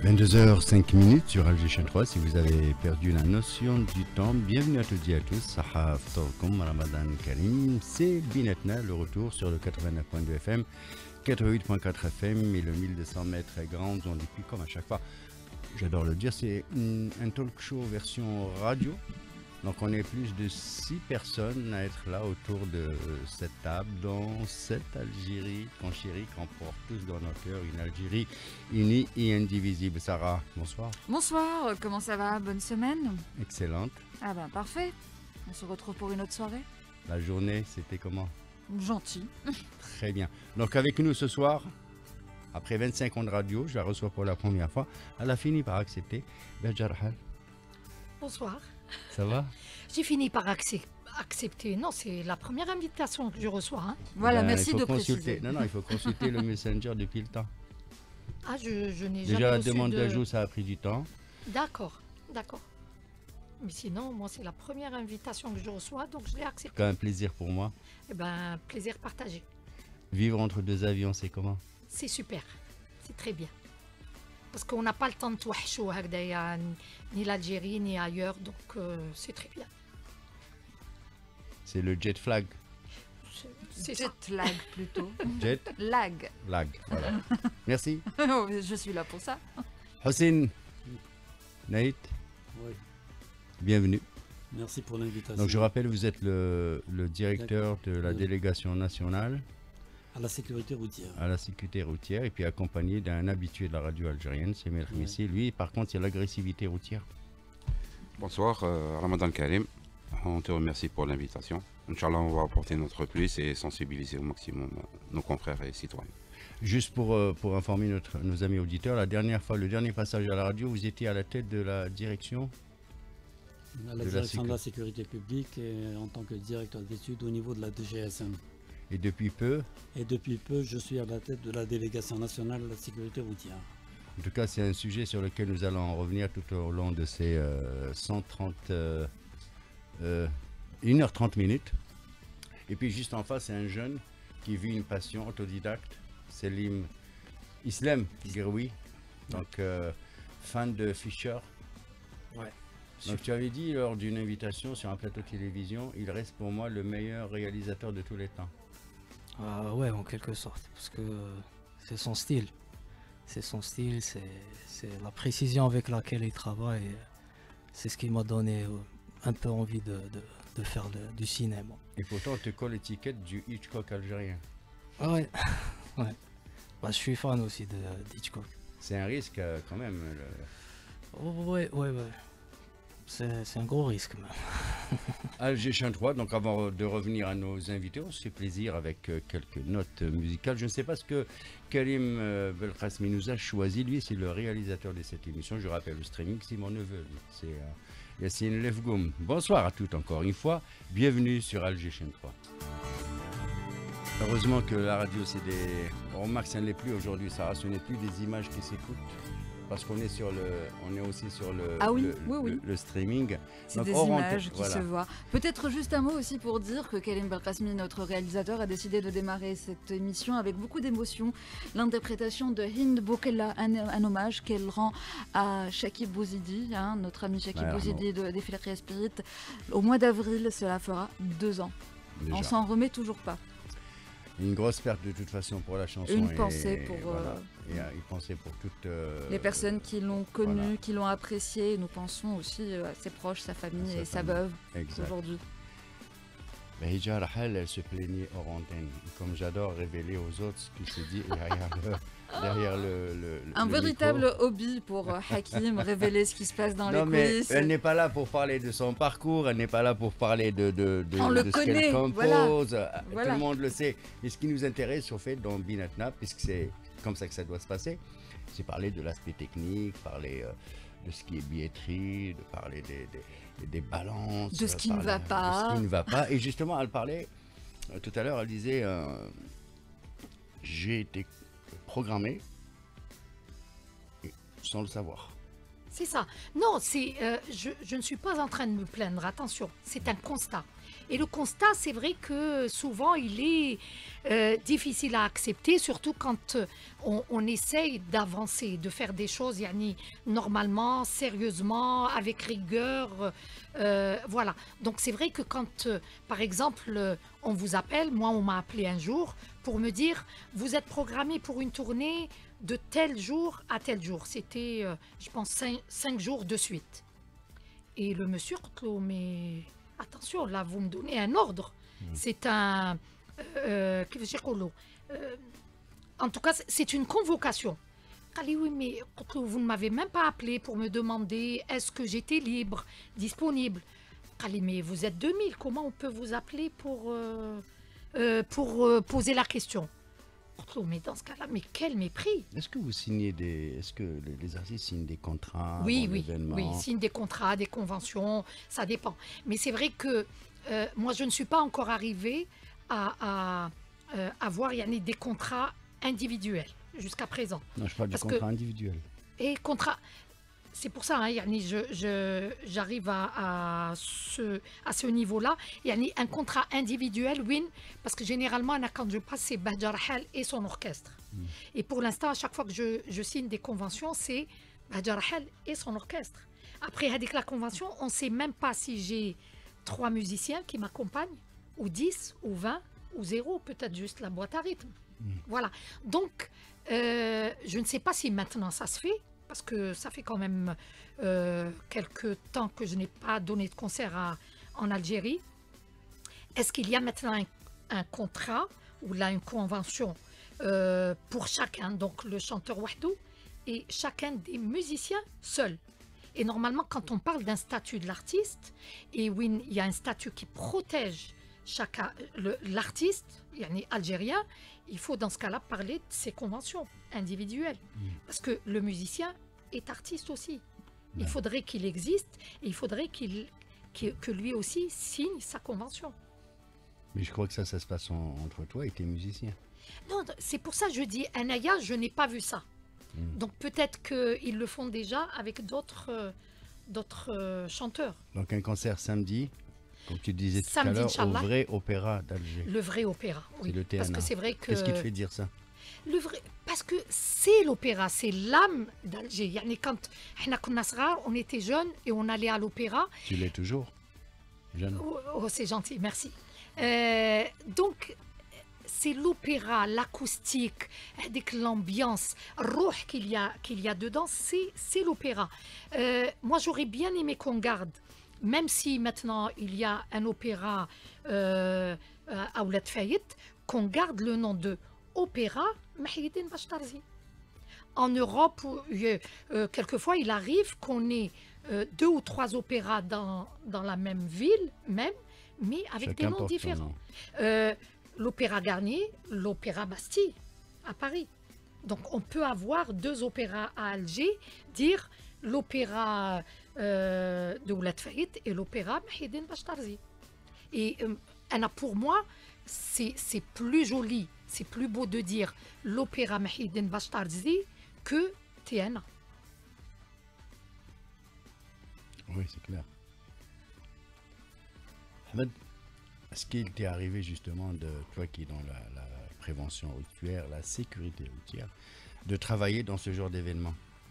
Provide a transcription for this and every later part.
22h05 sur Alger Chaîne 3. Si vous avez perdu la notion du temps, bienvenue à toutes et à tous. Saha Ftorkum, Ramadan Karim. C'est Binetna, le retour sur le 89.2 FM, 88.4 FM et le 1200 mètres grandes ondes. Et puis, comme à chaque fois, j'adore le dire, c'est un talk show version radio. Donc on est plus de 6 personnes à être là autour de cette table dans cette Algérie qu'on chérit, qu'on porte tous dans nos cœurs, une Algérie unie et indivisible. Sarah, bonsoir. Bonsoir, comment ça va? Bonne semaine? Excellente. Ah ben parfait, on se retrouve pour une autre soirée. La journée, c'était comment? Gentil. Très bien. Donc avec nous ce soir, après 25 ans de radio, je la reçois pour la première fois, elle a fini par accepter. Bejar Rahal. Bonsoir. Ça va? J'ai fini par accepter. Non, c'est la première invitation que je reçois. Hein. Voilà, Ben, merci il faut de consulter. préciser. Non, il faut consulter le Messenger depuis le temps. Ah, je n'ai jamais Déjà, la reçu demande de... d'ajout, ça a pris du temps. D'accord. Mais sinon, moi, c'est la première invitation que je reçois, donc je l'ai acceptée. C'est quand même un plaisir pour moi. Eh ben, plaisir partagé. Vivre entre deux avions, c'est comment? C'est super. C'est très bien. Parce qu'on n'a pas le temps de toucher ni l'Algérie, ni ailleurs, donc c'est très bien. C'est le jet flag. C'est ça. Jet lag plutôt. Jet Lag. lag, voilà. Merci. Je suis là pour ça. Hossein, Naït, Oui, bienvenue. merci pour l'invitation. Donc je rappelle, vous êtes le directeur de la Oui. délégation nationale À la sécurité routière. à la sécurité routière et puis accompagné d'un habitué de la radio algérienne, c'est Mel Khmissi. Lui, par contre, il y a l'agressivité routière. Bonsoir, Ramadan Karim. On te remercie pour l'invitation. Inch'Allah, on va apporter notre plus et sensibiliser au maximum nos confrères et citoyens. Juste pour informer nos amis auditeurs, la dernière fois, le dernier passage à la radio, vous étiez à la tête de la direction. À De la la direction de la sécurité publique et en tant que directeur d'études au niveau de la DGSM. Et depuis peu, Et depuis peu, je suis à la tête de la délégation nationale de la sécurité routière. en tout cas, c'est un sujet sur lequel nous allons en revenir tout au long de ces 1h30 minutes. Et puis juste en face, c'est un jeune qui vit une passion autodidacte, Selim Islam Giroui, donc fan de Fischer. Ouais. Donc tu avais dit lors d'une invitation sur un plateau de télévision, il reste pour moi le meilleur réalisateur de tous les temps. Ah ouais, en quelque sorte, parce que c'est son style. C'est son style, c'est la précision avec laquelle il travaille. C'est ce qui m'a donné un peu envie de faire du cinéma. Et pourtant, on te colle l'étiquette du Hitchcock algérien. Ah ouais, ouais. Bah, je suis fan aussi d'Hitchcock. C'est un risque quand même. Oh, ouais. C'est un gros risque même. Alger Chaîne 3, donc avant de revenir à nos invités, on se fait plaisir avec quelques notes musicales. Je ne sais pas ce que Karim Belkacmi nous a choisi. Lui, c'est le réalisateur de cette émission. Je rappelle le streaming, c'est mon neveu. Lui. C'est Yassine Lefgoum. Bonsoir à toutes encore une fois. Bienvenue sur Alger Chaîne 3. Heureusement que la radio, c'est des... On remarque que ça ne l'est plus aujourd'hui, Sarah. Ce n'est plus des images qui s'écoutent. Parce qu'on est aussi sur le, Ah oui, le, oui. le- le streaming. C'est Donc, des hors images antenne, qui voilà. se voient. Peut-être juste un mot aussi pour dire que Karim Belkacmi, notre réalisateur, a décidé de démarrer cette émission avec beaucoup d'émotion. L'interprétation de Hind Boukella, un hommage qu'elle rend à Shakib Bouzidi, notre ami Shakib Ouais, Bouzidi des Filakria Spirit. Au mois d'avril, cela fera 2 ans. Déjà. On s'en remet toujours pas. Une grosse perte de toute façon pour la chanson. Une pensée pour, voilà. Et une pensée pour toutes Les personnes qui l'ont connu, voilà. qui l'ont apprécié. Nous pensons aussi à ses proches, sa famille À sa et sa famille. veuve Exact. aujourd'hui. Hija Rahal, elle se plaignait hors antenne. Comme j'adore révéler aux autres ce qui se dit derrière le Un le véritable micro. hobby pour Hakim, révéler ce qui se passe dans Non, les mais coulisses. elle n'est pas là pour parler de son parcours, elle n'est pas là pour parler de On le ce connaît, qu'elle compose. Tout Voilà. le monde le sait. Et ce qui nous intéresse, au fait, dans Binatna, puisque c'est comme ça que ça doit se passer, c'est parler de l'aspect technique, parler de ce qui est billetterie, de parler des balances. De ce qui ne parler va pas. De ce qui ne va pas. Et justement, elle parlait, tout à l'heure, elle disait, j'ai été programmé sans le savoir. C'est ça. Non, je ne suis pas en train de me plaindre, attention, c'est un constat. Et le constat, c'est vrai que souvent, il est difficile à accepter, surtout quand on essaye d'avancer, de faire des choses yani, normalement, sérieusement, avec rigueur. Voilà. Donc, c'est vrai que quand, par exemple, on vous appelle, moi, on m'a appelé un jour pour me dire, vous êtes programmé pour une tournée de tel jour à tel jour. C'était, je pense, 5 jours de suite. Et le monsieur, mais attention, là, vous me donnez un ordre. C'est un... en tout cas, c'est une convocation. Ali, oui, mais vous ne m'avez même pas appelé pour me demander est-ce que j'étais libre, disponible. Ali, mais vous êtes 2000, comment on peut vous appeler pour poser la question? Mais dans ce cas-là, mais quel mépris! Est-ce que vous signez est-ce que les artistes signent des contrats Oui, avant oui, l'événement? oui, ils signent des contrats, des conventions, ça dépend. Mais c'est vrai que moi, je ne suis pas encore arrivée à avoir des contrats individuels jusqu'à présent. Non, je parle du Parce que- contrat individuel. Et contrat, c'est pour ça, hein, j'arrive à ce niveau-là. Un contrat individuel, win, parce que généralement, quand je passe, c'est Bahja Rahal et son orchestre. Et pour l'instant, à chaque fois que je signe des conventions, c'est Bahja Rahal et son orchestre. Après, avec la convention, on ne sait même pas si j'ai 3 musiciens qui m'accompagnent, ou 10, ou 20, ou 0, peut-être juste la boîte à rythme. Voilà. Donc, je ne sais pas si maintenant ça se fait, parce que ça fait quand même quelques temps que je n'ai pas donné de concert en Algérie. Est-ce qu'il y a maintenant un contrat ou là une convention pour chacun, donc le chanteur Wahdou et chacun des musiciens seuls? Et normalement, quand on parle d'un statut de l'artiste, et oui, il y a un statut qui protège l'artiste, algérien, il faut dans ce cas-là parler de ses conventions individuelles. Parce que le musicien est artiste aussi. Il faudrait qu'il existe et il faudrait que lui aussi signe sa convention. Mais je crois que ça se passe entre toi et tes musiciens. Non, c'est pour ça que je dis, Anaya, je n'ai pas vu ça. Donc peut-être qu'ils le font déjà avec d'autres chanteurs. Donc un concert samedi, comme tu disais tout Samedi, à l'heure, au Inch'Allah. vrai opéra d'Alger. Le vrai opéra, oui. C'est le Parce TNA. que c'est vrai que... Qu'est-ce qui te fait dire ça? Parce que c'est l'opéra, c'est l'âme d'Alger. Quand on était jeunes et on allait à l'opéra. Tu l'es toujours jeune. Oh, c'est gentil, merci. Donc, c'est l'opéra, l'acoustique, avec l'ambiance, rouh qu'il y a dedans, c'est l'opéra. Moi, j'aurais bien aimé qu'on garde, même si maintenant il y a un opéra à Ouled Fayet, qu'on garde le nom de Opéra Mahidine Bachtarzi. En Europe, quelquefois, il arrive qu'on ait 2 ou 3 opéras dans la même ville, mais avec Chacun des noms porte son différents. nom. L'Opéra Garnier, l'Opéra Bastille, à Paris. Donc, on peut avoir 2 opéras à Alger, dire l'Opéra de Ouled Fayet et l'Opéra Mahidine Bachtarzi. Et pour moi, c'est plus joli, c'est plus beau de dire l'Opéra Mahidine Bachtarzi que TNA. Oui, c'est clair. Ahmed, est-ce qu'il t'est arrivé justement, toi qui es dans la prévention routière, la sécurité routière, de travailler dans ce genre d'événement?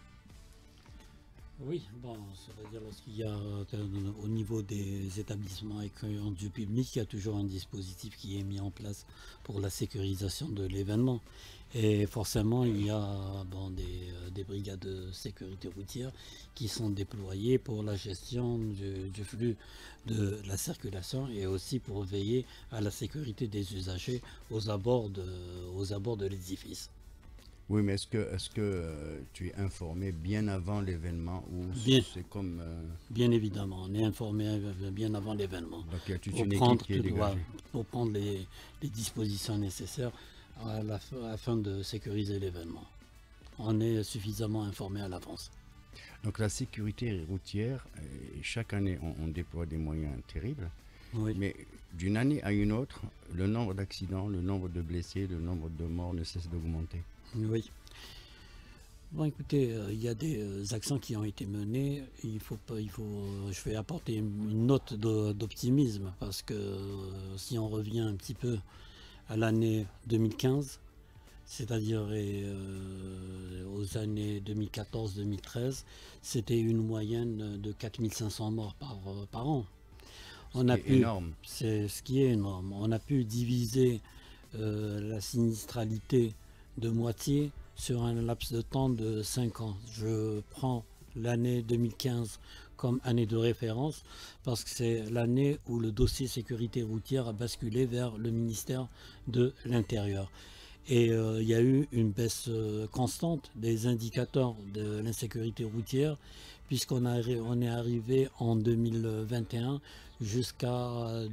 Oui, bon, c'est-à-dire lorsqu'il y a au niveau des établissements accueillants du public, il y a toujours un dispositif qui est mis en place pour la sécurisation de l'événement. Et forcément, il y a des brigades de sécurité routière qui sont déployées pour la gestion du flux de la circulation et aussi pour veiller à la sécurité des usagers aux abords de l'édifice. Oui, mais est-ce que tu es informé bien avant l'événement ou Bien. c'est comme... Bien évidemment, on est informé bien avant l'événement. Donc il y a toute Pour une équipe prendre, qui est dégagée. pour prendre les dispositions nécessaires afin de sécuriser l'événement. On est suffisamment informé à l'avance. Donc la sécurité routière, chaque année on déploie des moyens terribles, Oui. mais d'une année à une autre, le nombre d'accidents, le nombre de blessés, le nombre de morts ne cesse d'augmenter. Oui. Bon, écoutez, il y a des actions qui ont été menées. Je vais apporter une note d'optimisme parce que si on revient un petit peu à l'année 2015, c'est-à-dire aux années 2014-2013, c'était une moyenne de 4500 morts par an. C'est énorme. C'est ce qui est énorme. On a pu diviser la sinistralité de moitié sur un laps de temps de 5 ans. Je prends l'année 2015 comme année de référence parce que c'est l'année où le dossier sécurité routière a basculé vers le ministère de l'Intérieur. Et il y a eu une baisse constante des indicateurs de l'insécurité routière puisqu'on est arrivé en 2021 jusqu'à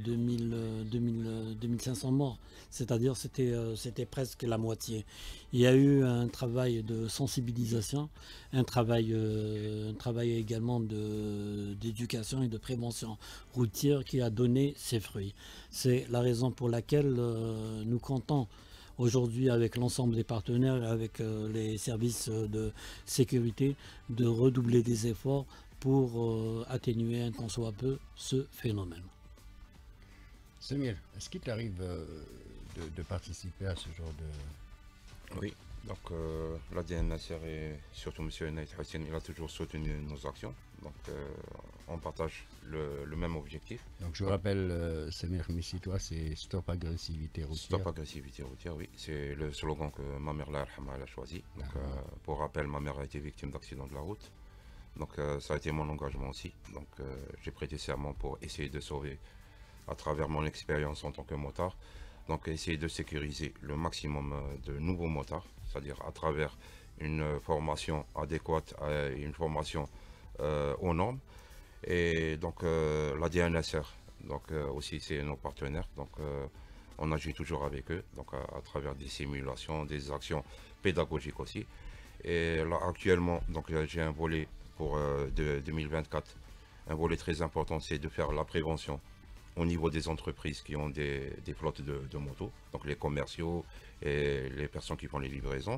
2500 morts. C'est-à-dire c'était presque la moitié. Il y a eu un travail de sensibilisation, un travail également d'éducation et de prévention routière qui a donné ses fruits. C'est la raison pour laquelle nous comptons aujourd'hui avec l'ensemble des partenaires, avec les services de sécurité, de redoubler des efforts pour atténuer un tant soit peu ce phénomène. Samir, est-ce qu'il t'arrive de participer à ce genre de... Oui, donc la DNSR et surtout M. Naït Hussein, il a toujours soutenu nos actions. Donc on partage le même objectif. Donc je rappelle, Samir Missi, toi, c'est Stop Agressivité Routière. Stop Agressivité Routière, oui. C'est le slogan que ma mère, la Rahma, elle a choisi. Donc, pour rappel, ma mère a été victime d'accident de la route. Donc ça a été mon engagement aussi. Donc j'ai prêté serment pour essayer de sauver à travers mon expérience en tant que motard. Donc essayer de sécuriser le maximum de nouveaux motards, c'est-à-dire à travers une formation adéquate, une formation aux normes. Et donc la DNSR, donc aussi c'est nos partenaires. Donc on agit toujours avec eux, donc à travers des simulations, des actions pédagogiques aussi. Et là actuellement, donc j'ai un volet pour 2024. Un volet très important, c'est de faire la prévention au niveau des entreprises qui ont des flottes de motos, donc les commerciaux et les personnes qui font les livraisons.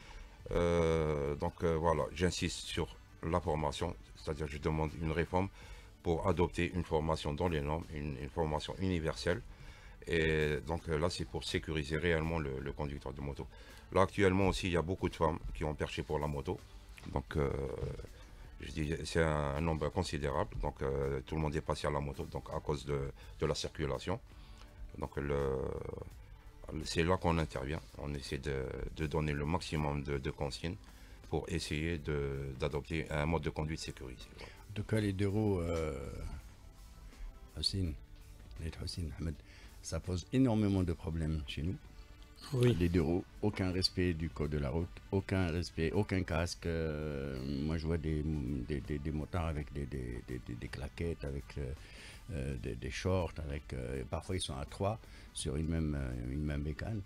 Voilà, j'insiste sur la formation, c'est-à-dire je demande une réforme pour adopter une formation dans les normes, une formation universelle. Et donc là, c'est pour sécuriser réellement le conducteur de moto. Là, actuellement aussi, il y a beaucoup de femmes qui ont perché pour la moto. Donc, je dis, c'est un nombre considérable. Donc, tout le monde est passé à la moto, donc à cause de la circulation. Donc, c'est là qu'on intervient. On essaie de donner le maximum de consignes pour essayer d'adopter un mode de conduite sécurisé. Voilà. En tout cas, les deux roues, Hussein Ahmed, ça pose énormément de problèmes chez nous. Oui. Les deux roues, aucun respect du code de la route, aucun respect, aucun casque. Moi, je vois des motards avec des claquettes, avec des shorts, avec parfois ils sont à 3 sur une même bécane.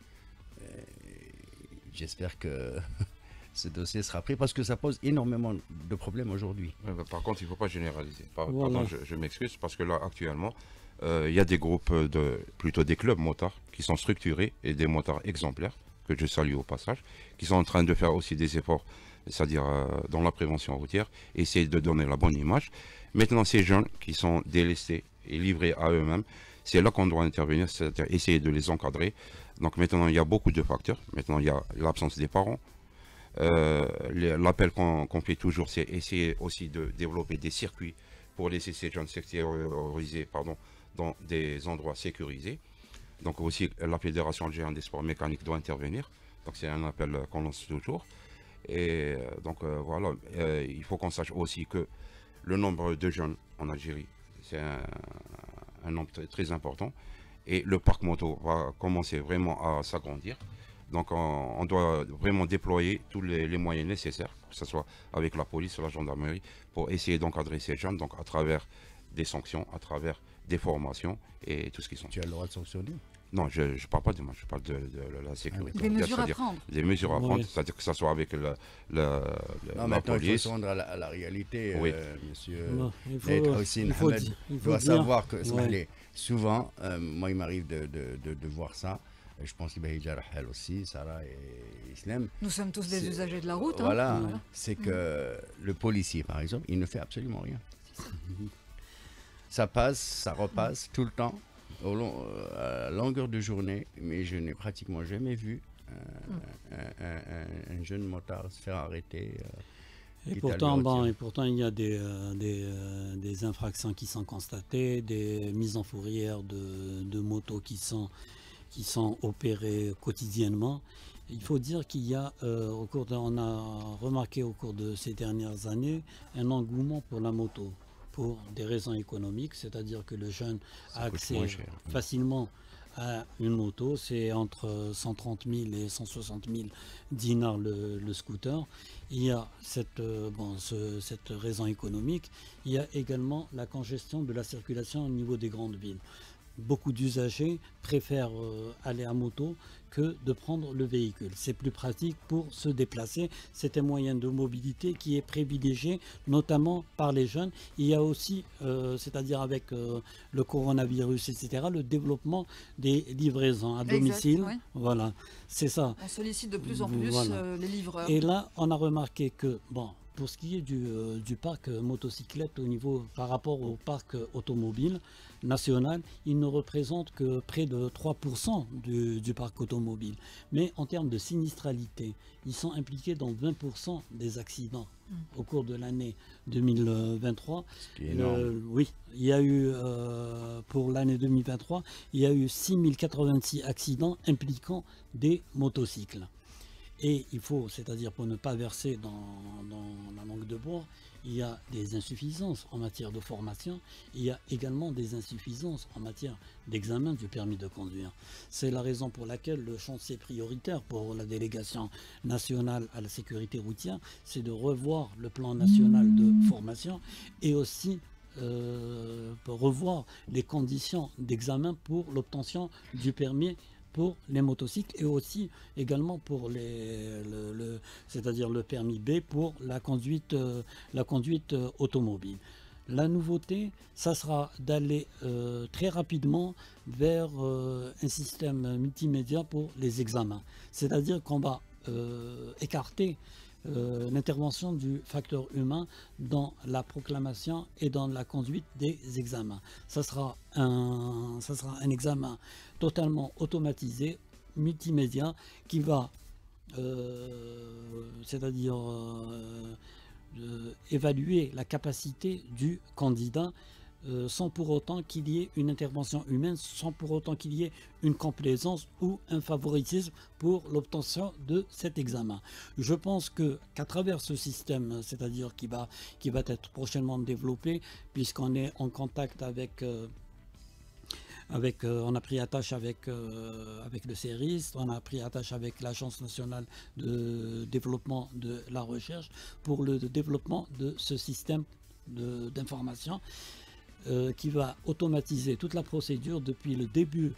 J'espère que ce dossier sera pris parce que ça pose énormément de problèmes aujourd'hui. Par contre, il ne faut pas généraliser. Voilà. Pardon, je m'excuse parce que là, actuellement, il y a des groupes, plutôt des clubs motards qui sont structurés et des motards exemplaires, que je salue au passage, qui sont en train de faire aussi des efforts, c'est-à-dire dans la prévention routière, essayer de donner la bonne image. Maintenant, ces jeunes qui sont délestés et livrés à eux-mêmes, c'est là qu'on doit intervenir, c'est-à-dire essayer de les encadrer. Donc maintenant, il y a beaucoup de facteurs. Maintenant, il y a l'absence des parents. L'appel qu'on fait toujours, c'est essayer aussi de développer des circuits pour laisser ces jeunes sectorisés, dans des endroits sécurisés. Donc aussi, la Fédération algérienne des sports mécaniques doit intervenir. Donc c'est un appel qu'on lance toujours. Et donc voilà, il faut qu'on sache aussi que le nombre de jeunes en Algérie, c'est un nombre très important. Et le parc moto va commencer vraiment à s'agrandir. Donc on doit vraiment déployer tous les moyens nécessaires, que ce soit avec la police, la gendarmerie, pour essayer d'encadrer ces jeunes, donc à travers des sanctions, à travers des formations et tout ce qui sont. Tu as le droit de sanctionner? Non, je ne parle pas de moi, je parle de la sécurité. Des mesures à prendre. Des mesures à prendre, Oui. c'est-à-dire que ce soit avec Non, la maintenant il faut police. se rendre à la réalité, Oui. monsieur Non, il faut- Naït Hussein il faut Ahmed. dire- il Il faut doit dire- savoir que Ouais. souvent, moi il m'arrive de voir ça. Je pense qu'il y a elle aussi, Sarah et Islam. Nous sommes tous des C'est- usagers de la route. Voilà, Voilà. c'est que le policier, par exemple, il ne fait absolument rien. Ça passe, ça repasse tout le temps, à longueur de journée, mais je n'ai pratiquement jamais vu un jeune motard se faire arrêter. Et qui est pourtant, allé au tir. il y a des infractions qui sont constatées, des mises en fourrière de motos qui sont opérées quotidiennement. Il faut dire qu'il y a, on a remarqué au cours de ces dernières années un engouement pour la moto, pour des raisons économiques, c'est-à-dire que le jeune a Ça coûte accès moins cher. facilement à une moto, c'est entre 130 000 et 160 000 dinars le scooter. Il y a cette raison économique. Il y a également la congestion de la circulation au niveau des grandes villes. Beaucoup d'usagers préfèrent aller à moto que de prendre le véhicule. C'est plus pratique pour se déplacer. C'est un moyen de mobilité qui est privilégié, notamment par les jeunes. Il y a aussi, c'est-à-dire avec le coronavirus, etc., le développement des livraisons à Exact, domicile. ouais. Voilà, c'est ça. On sollicite de plus en plus Voilà. les livreurs. Et là, on a remarqué que, pour ce qui est du parc motocyclette par rapport au parc automobile national, il ne représente que près de 3% du parc automobile. Mais en termes de sinistralité, ils sont impliqués dans 20% des accidents au cours de l'année 2023. Ce qui est énorme. Oui, il y a eu, pour l'année 2023, il y a eu 6086 accidents impliquant des motocycles. Et il faut, c'est-à-dire pour ne pas verser dans la langue de bois, il y a des insuffisances en matière de formation, il y a également des insuffisances en matière d'examen du permis de conduire. C'est la raison pour laquelle le chantier prioritaire pour la délégation nationale à la sécurité routière, c'est de revoir le plan national de formation et aussi pour revoir les conditions d'examen pour l'obtention du permis pour les motocycles et aussi également pour c'est-à-dire le permis B pour la conduite automobile. La nouveauté, ça sera d'aller très rapidement vers un système multimédia pour les examens. C'est-à-dire qu'on va écarter l'intervention du facteur humain dans la proclamation et dans la conduite des examens. Ça sera un examen totalement automatisé, multimédia, qui va c'est-à-dire évaluer la capacité du candidat sans pour autant qu'il y ait une intervention humaine, sans pour autant qu'il y ait une complaisance ou un favoritisme pour l'obtention de cet examen. Je pense qu'à travers ce système, c'est-à-dire qui va être prochainement développé, puisqu'on est en contact on a pris attache avec le CERIS, on a pris attache avec l'Agence nationale de développement de la recherche pour le développement de ce système d'information qui va automatiser toute la procédure depuis le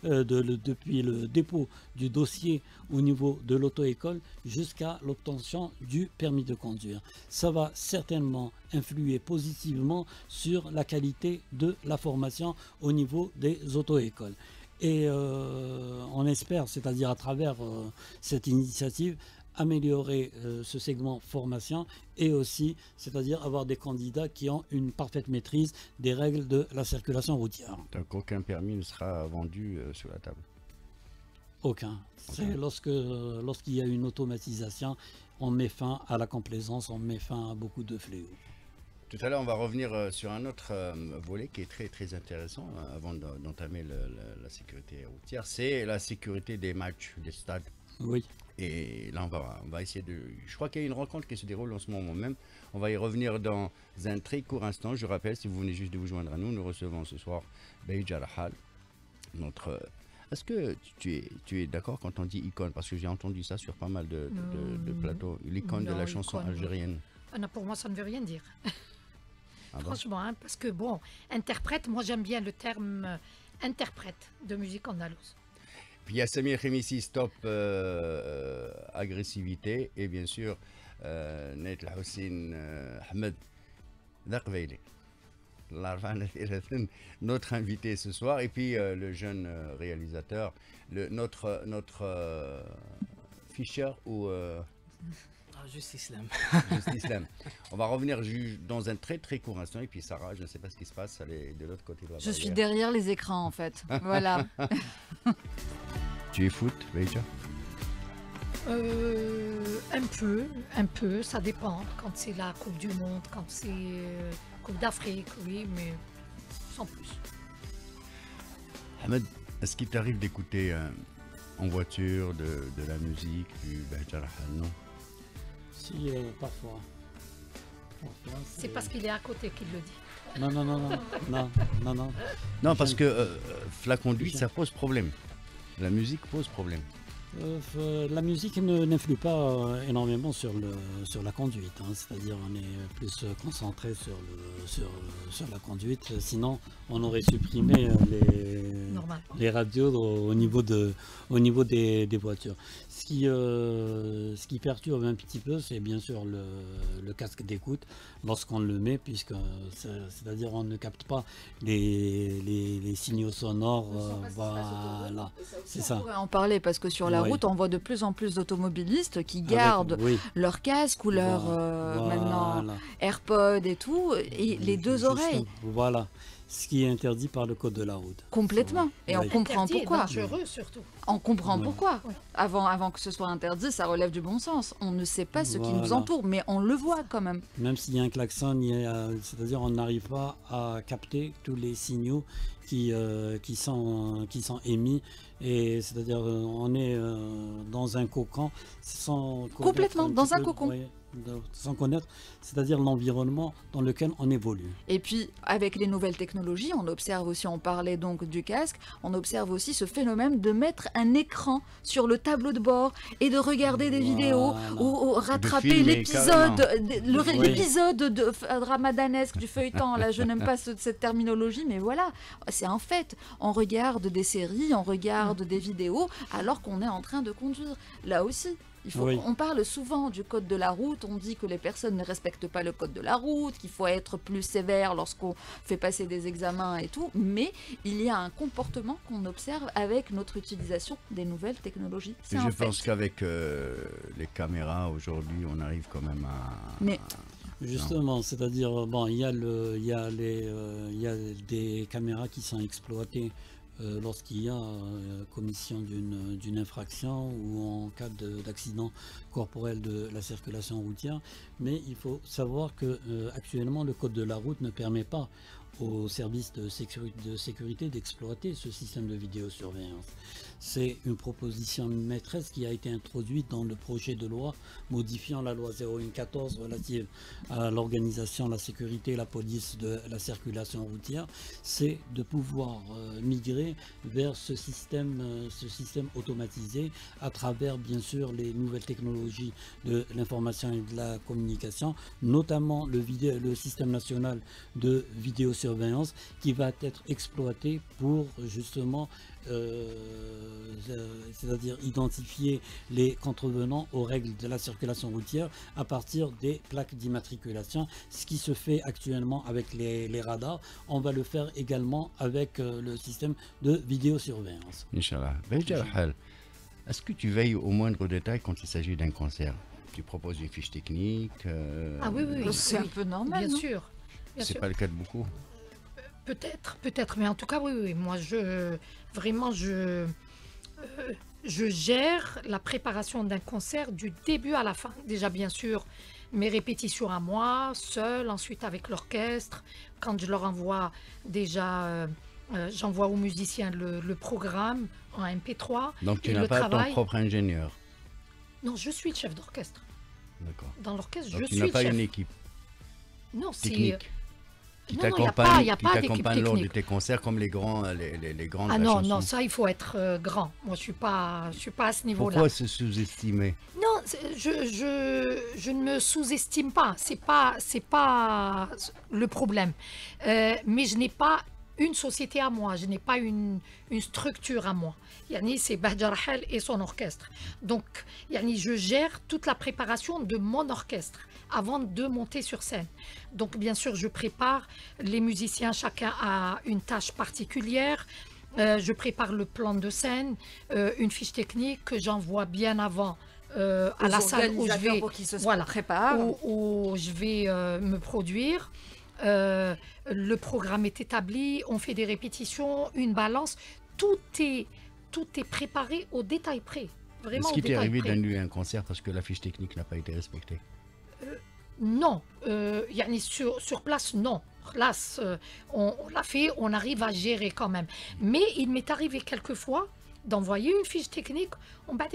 dépôt du dossier au niveau de l'auto-école jusqu'à l'obtention du permis de conduire. Ça va certainement influer positivement sur la qualité de la formation au niveau des auto-écoles. Et on espère, c'est-à-dire à travers cette initiative, améliorer ce segment formation et aussi, c'est-à-dire avoir des candidats qui ont une parfaite maîtrise des règles de la circulation routière. Donc aucun permis ne sera vendu sur la table. Aucun. C'est lorsqu'il y a une automatisation, on met fin à la complaisance, on met fin à beaucoup de fléaux. Tout à l'heure, on va revenir sur un autre volet qui est très très intéressant avant d'entamer la sécurité routière, c'est la sécurité des matchs, des stades. Oui. Et là, on va essayer de... Je crois qu'il y a une rencontre qui se déroule en ce moment même. On va y revenir dans un très court instant. Je rappelle, si vous venez juste de vous joindre à nous, nous recevons ce soir Beidja Rahal, notre... Est-ce que tu es d'accord quand on dit icône? Parce que j'ai entendu ça sur pas mal de plateaux. L'icône de la chanson algérienne. Non, pour moi, ça ne veut rien dire. Ah bon? Franchement, hein, parce que bon, interprète, moi j'aime bien le terme interprète de musique andalouse. Puis il y a Samir Khemissi, Stop Agressivité, et bien sûr Nait Hossein Ahmed Daqveili. Larvan Iraten, notre invité ce soir, et puis le jeune réalisateur, notre Fischer ou Juste Islam. Juste Islam. On va revenir dans un très très court instant, et puis Sarah, je ne sais pas ce qui se passe, elle est de l'autre côté de la Je suis barrière. derrière les écrans en fait. Voilà. Tu es foot, Beja? Un peu, ça dépend. Quand c'est la Coupe du Monde, quand c'est Coupe d'Afrique, oui, mais sans plus. Ahmed, est-ce qu'il t'arrive d'écouter en voiture de la musique du Beja Rahal, non? Si, parfois. Parfois, C'est parce qu'il est à côté qu'il le dit. Non. Non, parce que la conduite, ça pose problème. La musique pose problème. La musique n'influe pas énormément sur la conduite, hein. C'est-à-dire on est plus concentré sur la conduite, sinon on aurait supprimé Normal. les radios au niveau des voitures. Ce qui perturbe un petit peu, c'est bien sûr le casque d'écoute lorsqu'on le met, puisque c'est-à-dire on ne capte pas les signaux sonores. Voilà, c'est ça. On pourrait en parler parce que sur la Oui. route, on voit de plus en plus d'automobilistes qui gardent Oui. leur casque ou leur maintenant Voilà. AirPod et tout, et les deux Justement, oreilles. Voilà. Ce qui est interdit par le code de la route. Complètement. Et on Oui. comprend Interdit et pourquoi. dangereux surtout. On comprend Ouais. pourquoi. Ouais. Avant que ce soit interdit, ça relève du bon sens. On ne sait pas ce qui nous Voilà. entoure, mais on le voit quand même. Même s'il y a un klaxon, c'est-à-dire on n'arrive pas à capter tous les signaux qui sont émis. Et c'est-à-dire on est dans un cocon sans connaître Complètement, un dans petit un peu- cocon. oui, sans connaître, c'est-à-dire l'environnement dans lequel on évolue. Et puis, avec les nouvelles technologies, on observe aussi, on parlait donc du casque, on observe aussi ce phénomène de mettre un écran sur le tableau de bord et de regarder des Voilà. vidéos ou rattraper filmer, l'épisode, Oui. l'épisode de ramadanesque du feuilleton. Là, je n'aime pas cette terminologie, mais voilà, c'est un fait. On regarde des séries, on regarde des vidéos alors qu'on est en train de conduire. Là aussi. Oui. On parle souvent du code de la route, on dit que les personnes ne respectent pas le code de la route, qu'il faut être plus sévère lorsqu'on fait passer des examens et tout, mais il y a un comportement qu'on observe avec notre utilisation des nouvelles technologies. C'est Et un je fait. pense qu'avec les caméras aujourd'hui, on arrive quand même à. Mais Justement, c'est-à-dire, bon, il y a des caméras qui sont exploitées lorsqu'il y a commission d'une infraction ou en cas d'accident corporel de la circulation routière. Mais il faut savoir que actuellement, le code de la route ne permet pas aux services de sécurité d'exploiter ce système de vidéosurveillance. C'est une proposition maîtresse qui a été introduite dans le projet de loi modifiant la loi 0114 relative à l'organisation, la sécurité et la police de la circulation routière. C'est de pouvoir migrer vers ce système automatisé à travers bien sûr les nouvelles technologies de l'information et de la communication, notamment le système national de vidéosurveillance qui va être exploité pour justement c'est-à-dire identifier les contrevenants aux règles de la circulation routière à partir des plaques d'immatriculation. Ce qui se fait actuellement avec les radars, on va le faire également avec le système de vidéosurveillance. Inch'Allah. Beja Rahal, est-ce que tu veilles au moindre détail quand il s'agit d'un concert? Tu proposes une fiche technique? Ah oui, oui, oui. c'est un oui. peu normal, Bien non sûr. Bien C'est sûr. pas le cas de beaucoup. Peut-être, mais en tout cas, oui, oui. Moi, je gère la préparation d'un concert du début à la fin. Déjà, bien sûr, mes répétitions à moi, seule, ensuite avec l'orchestre. Quand je leur envoie déjà, j'envoie aux musiciens le programme en MP3. Donc tu Et n'as le pas travail- ton propre ingénieur. Non, je suis le chef d'orchestre. D'accord. Dans l'orchestre, Donc je tu suis n'as le pas chef. une équipe Non, c'est... technique qui Non, non, il y a pas d'équipe t'accompagne lors de technique. tes concerts comme les grands les grands de Ah la non, chanson. non, ça, il faut être grand. Moi, je suis pas à ce niveau-là. Pourquoi se sous-estimer? Non, je ne me sous-estime pas. C'est pas le problème. Mais je n'ai pas une société à moi, je n'ai pas une structure à moi. Yani, c'est Bahja Rahel et son orchestre. Donc, yani, je gère toute la préparation de mon orchestre avant de monter sur scène. Donc, bien sûr, je prépare les musiciens, chacun a une tâche particulière. Je prépare le plan de scène, une fiche technique que j'envoie bien avant à la salle où je vais, pour qu'ils se voilà, préparent. où je vais me produire. Le programme est établi, on fait des répétitions, une balance. Tout est préparé au détail près. Vraiment Est-ce au qu'il t'est détail arrivé près. d'annuler un concert parce que la fiche technique n'a pas été respectée? Non, yani sur place, non. Là, on l'a fait, on arrive à gérer quand même. Mais il m'est arrivé quelquefois d'envoyer une fiche technique, on va dire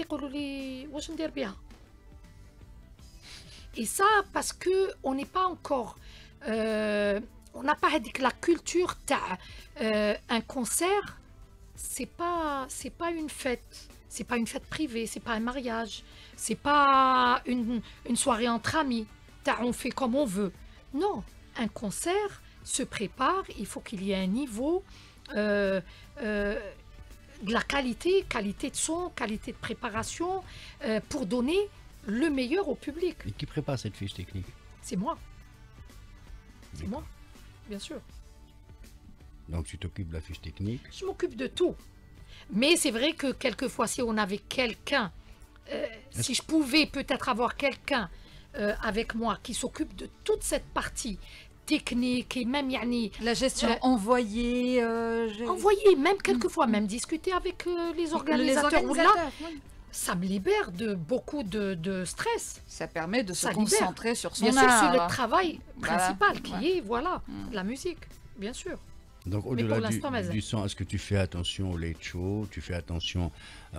et ça parce que on n'est pas encore, on n'a pas la culture un concert, c'est pas une fête. C'est pas une fête privée, c'est pas un mariage, c'est pas une soirée entre amis. On fait comme on veut. Non, un concert se prépare, il faut qu'il y ait un niveau, de la qualité de son, qualité de préparation, pour donner le meilleur au public. Et qui prépare cette fiche technique? C'est moi. C'est moi, bien sûr. Donc tu t'occupes de la fiche technique. Je m'occupe de tout. Mais c'est vrai que quelquefois, si on avait quelqu'un, si je pouvais peut-être avoir quelqu'un avec moi qui s'occupe de toute cette partie technique et même yani, La gestion envoyée. envoyer, même quelquefois, même discuter avec les organisateurs. Ou là, oui. ça me libère de beaucoup de stress. Ça permet de se Ça libère. concentrer sur son Bien sûr, c'est le art. travail principal Voilà. qui est, voilà, la musique, bien sûr. Donc pour au-delà l'instant, mais- du son, est-ce que tu fais attention au late show, tu fais attention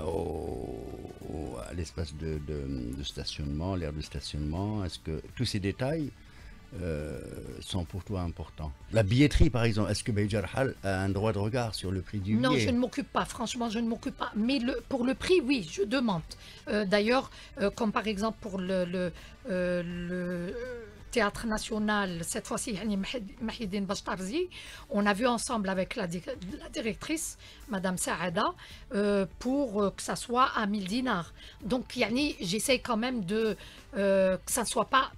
à l'espace de stationnement, l'aire de stationnement? Est-ce que tous ces détails sont pour toi importants? La billetterie par exemple, est-ce que Bahja Rahel a un droit de regard sur le prix du billet? Non, je ne m'occupe pas, franchement, je ne m'occupe pas. Mais pour le prix, oui, je demande. D'ailleurs, comme par exemple pour le Théâtre National, cette fois-ci, yani Mahidine Bachtarzi, on a vu ensemble avec la directrice, Madame Saada, pour que ça soit à 1000 dinars. Donc, yani, j'essaie quand même de que ça ne soit pas,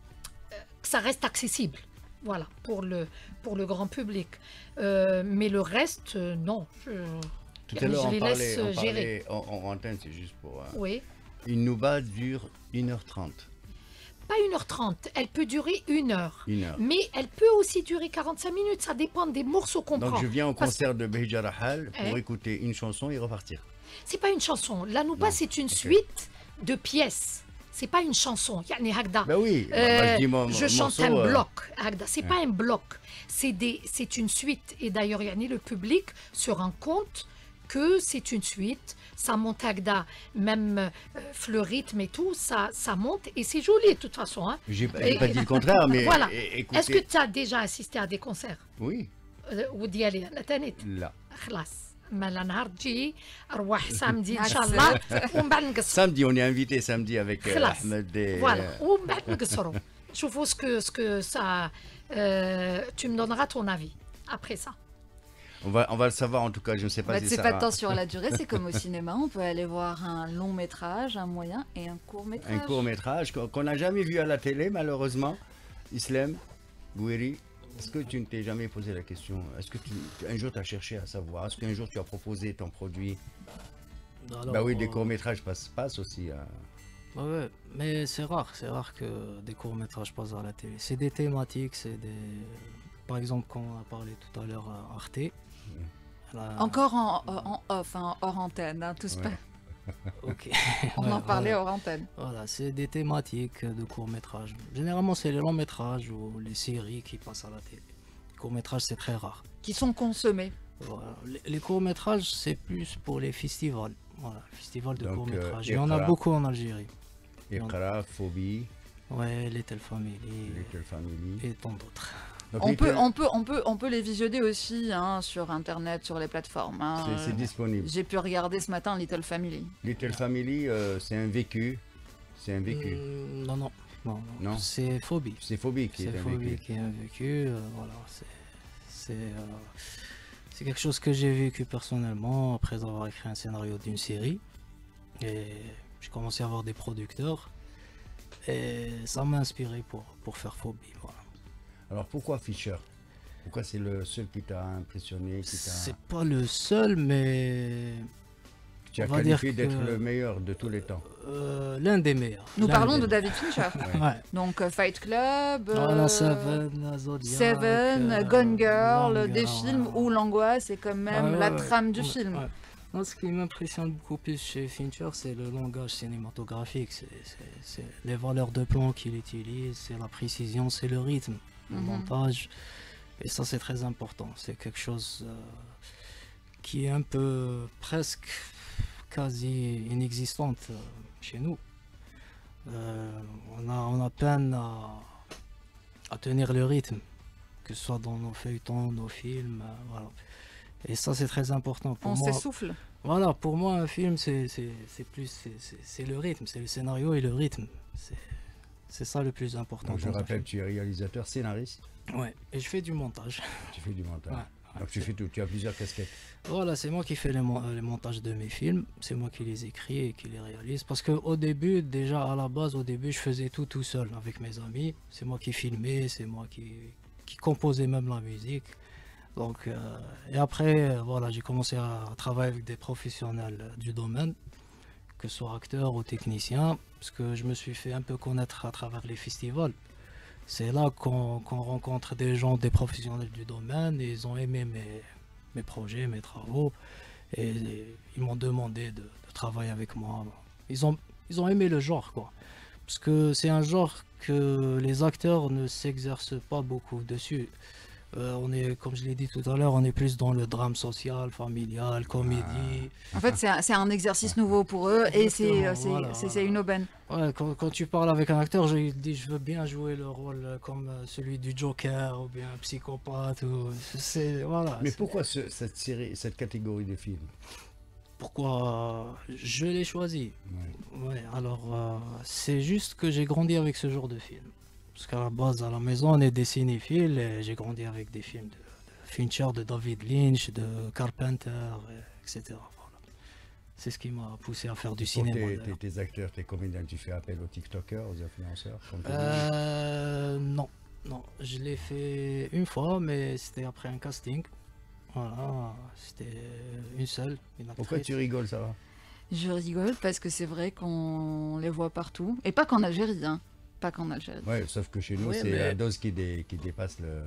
que ça reste accessible. Voilà, pour le grand public. Mais le reste, non. Tout à l'heure, je on les laisse parlait gérer. en antenne, c'est juste pour... Oui. Une nouba dure 1h30. Pas 1h30, elle peut durer 1 heure. 1 heure. Mais elle peut aussi durer 45 minutes, ça dépend des morceaux qu'on prend. Donc je viens au Parce- concert de Bahja Rahel pour Eh. écouter une chanson et repartir. C'est pas une chanson. La nouba, Non. c'est une Ok. suite de pièces. C'est pas une chanson. Yani Hagda. Ben oui, moi, je dis mon je chante morceau, un bloc. Hagda. C'est ouais. pas un bloc. C'est une suite. Et d'ailleurs, yani, le public se rend compte que c'est une suite. Ça monte Hagda, même le rythme et tout, ça monte. Et c'est joli de toute façon. Hein. J'ai Et- pas dit le contraire, mais Voilà. écoutez... Est-ce que tu as déjà assisté à des concerts Oui, ودي علي انا تانيت là. خلاص مالا نهار تجي اروح سامدي ان شاء الله ومن بعد نقصر Samedi, on est invité samedi avec خلاص Ahmed et... فوالا ومن بعد نقصروا شوفوا ce que ça tu me donneras ton avis après ça. On va le savoir en tout cas, je ne sais pas Bah, si c'est ça... pas de temps sur la durée, c'est comme au cinéma, on peut aller voir un long métrage, un moyen et un court métrage. Un court métrage qu'on n'a jamais vu à la télé malheureusement. Islam, Gouiri, est-ce que tu ne t'es jamais posé la question? Est-ce que un jour tu as cherché à savoir? Est-ce qu'un jour tu as proposé ton produit? Alors, Bah oui, des courts métrages passent aussi. Ouais, mais c'est rare que des courts-métrages passent à la télé. C'est des thématiques, c'est des... Par exemple, quand on a parlé tout à l'heure à Arte. Encore en off, hein, hors antenne, hein, tout se Ouais. passe. Ok. On Ouais, en parlait voilà. hors antenne. Voilà, c'est des thématiques de courts-métrages. Généralement, c'est les longs-métrages ou les séries qui passent à la télé. Les courts-métrages, c'est très rare. Qui sont consommés. Voilà. Les courts-métrages, c'est plus pour les festivals. Voilà, festivals de Donc, courts-métrages. Il y en a Iqra. beaucoup en Algérie. Iqra, Phobie, Ouais, Little Family Little Family. et tant d'autres. Donc, On peut les visionner aussi hein, sur internet, sur les plateformes. hein. c'est disponible. J'ai pu regarder ce matin Little Family. Little Family, c'est un vécu. C'est un vécu. Non. Non. C'est Phobie. C'est Phobie qui C'est est un Phobie vécu. qui est un vécu. Voilà, c'est C'est quelque chose que j'ai vécu personnellement après avoir écrit un scénario d'une série. Et j'ai commencé à avoir des producteurs. Et ça m'a inspiré pour faire Phobie. Voilà. Alors pourquoi Fincher? Pourquoi c'est le seul qui t'a impressionné, C'est pas le seul, mais tu as on va dire qualifié d'être que- le meilleur de tous les temps? l'un des meilleurs. Nous L'un parlons des de meilleurs. David Fincher. Ouais. Donc Fight Club, Voilà, Seven, Zodiac, Seven, Gone Girl, Gone des Girl, films ouais. où l'angoisse est quand même Ouais, la ouais, trame du ouais, film. ouais. Moi, ce qui m'impressionne beaucoup plus chez Fincher, c'est le langage cinématographique, c'est les valeurs de plan qu'il utilise, c'est la précision, c'est le rythme, le Mhm. montage. Et ça, c'est très important. C'est quelque chose qui est un peu presque quasi inexistante chez nous. On a peine à tenir le rythme, que ce soit dans nos feuilletons, nos films, voilà. Et ça, c'est très important pour On moi. s'essouffle. Voilà, pour moi, un film, c'est le rythme, c'est le scénario et le rythme. C'est ça le plus important. Donc je dans un rappelle, tu es réalisateur, scénariste, film. Ouais, et je fais du montage. tu fais du montage. Ouais, Donc tu fais tout, tu as plusieurs casquettes. Voilà, c'est moi qui fais les montages de mes films, c'est moi qui les écris et qui les réalise. Parce qu'au début, déjà à la base, au début, je faisais tout seul avec mes amis. C'est moi qui filmais, c'est moi qui composais même la musique. Donc, et après, voilà, j'ai commencé à travailler avec des professionnels du domaine, que ce soit acteurs ou techniciens, parce que je me suis fait un peu connaître à travers les festivals. C'est là qu'on rencontre des gens, des professionnels du domaine, et ils ont aimé mes projets, mes travaux, et ils m'ont demandé de travailler avec moi. Ils ont aimé le genre, quoi. Parce que c'est un genre que les acteurs ne s'exercent pas beaucoup dessus. On est, comme je l'ai dit tout à l'heure, on est plus dans le drame social, familial, comédie. En fait, c'est un exercice nouveau pour eux et Exactement, voilà, c'est une aubaine. Ouais, quand tu parles avec un acteur, je lui dis je veux bien jouer le rôle comme celui du Joker ou bien un psychopathe. Voilà. Mais pourquoi cette série, cette catégorie de films? Pourquoi je l'ai choisi? Ouais. Ouais, alors c'est juste que j'ai grandi avec ce genre de film. Parce qu'à la base, à la maison, on est des cinéphiles et j'ai grandi avec des films de Fincher, de David Lynch, de Carpenter, etc. Voilà. C'est ce qui m'a poussé à faire du Pour cinéma. d'ailleurs. tes acteurs, tes comédiens, tu fais appel aux TikTokers, aux influenceurs comme tu Non, je l'ai fait une fois, mais c'était après un casting. Voilà, c'était une seule, une actrice. Pourquoi tu rigoles, ça va? Je rigole parce que c'est vrai qu'on les voit partout. Et pas qu'en Algérie, hein. Pas qu'en Algérie. Ouais, sauf que chez nous, Ouais, c'est mais- la dose qui dépasse le...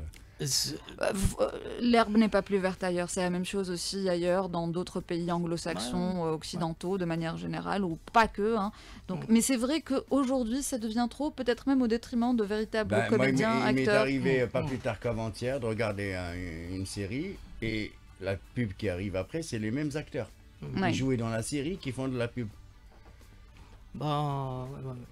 L'herbe n'est pas plus verte ailleurs. C'est la même chose aussi ailleurs, dans d'autres pays anglo-saxons, occidentaux, de manière générale, ou pas que. Hein. Donc, mais c'est vrai qu'aujourd'hui, ça devient trop, peut-être même au détriment de véritables Ben, moi, comédiens, il m'est acteurs. arrivé pas plus tard qu'avant-hier de regarder une série et la pub qui arrive après, c'est les mêmes acteurs Ouais. qui jouaient dans la série qui font de la pub. Bah,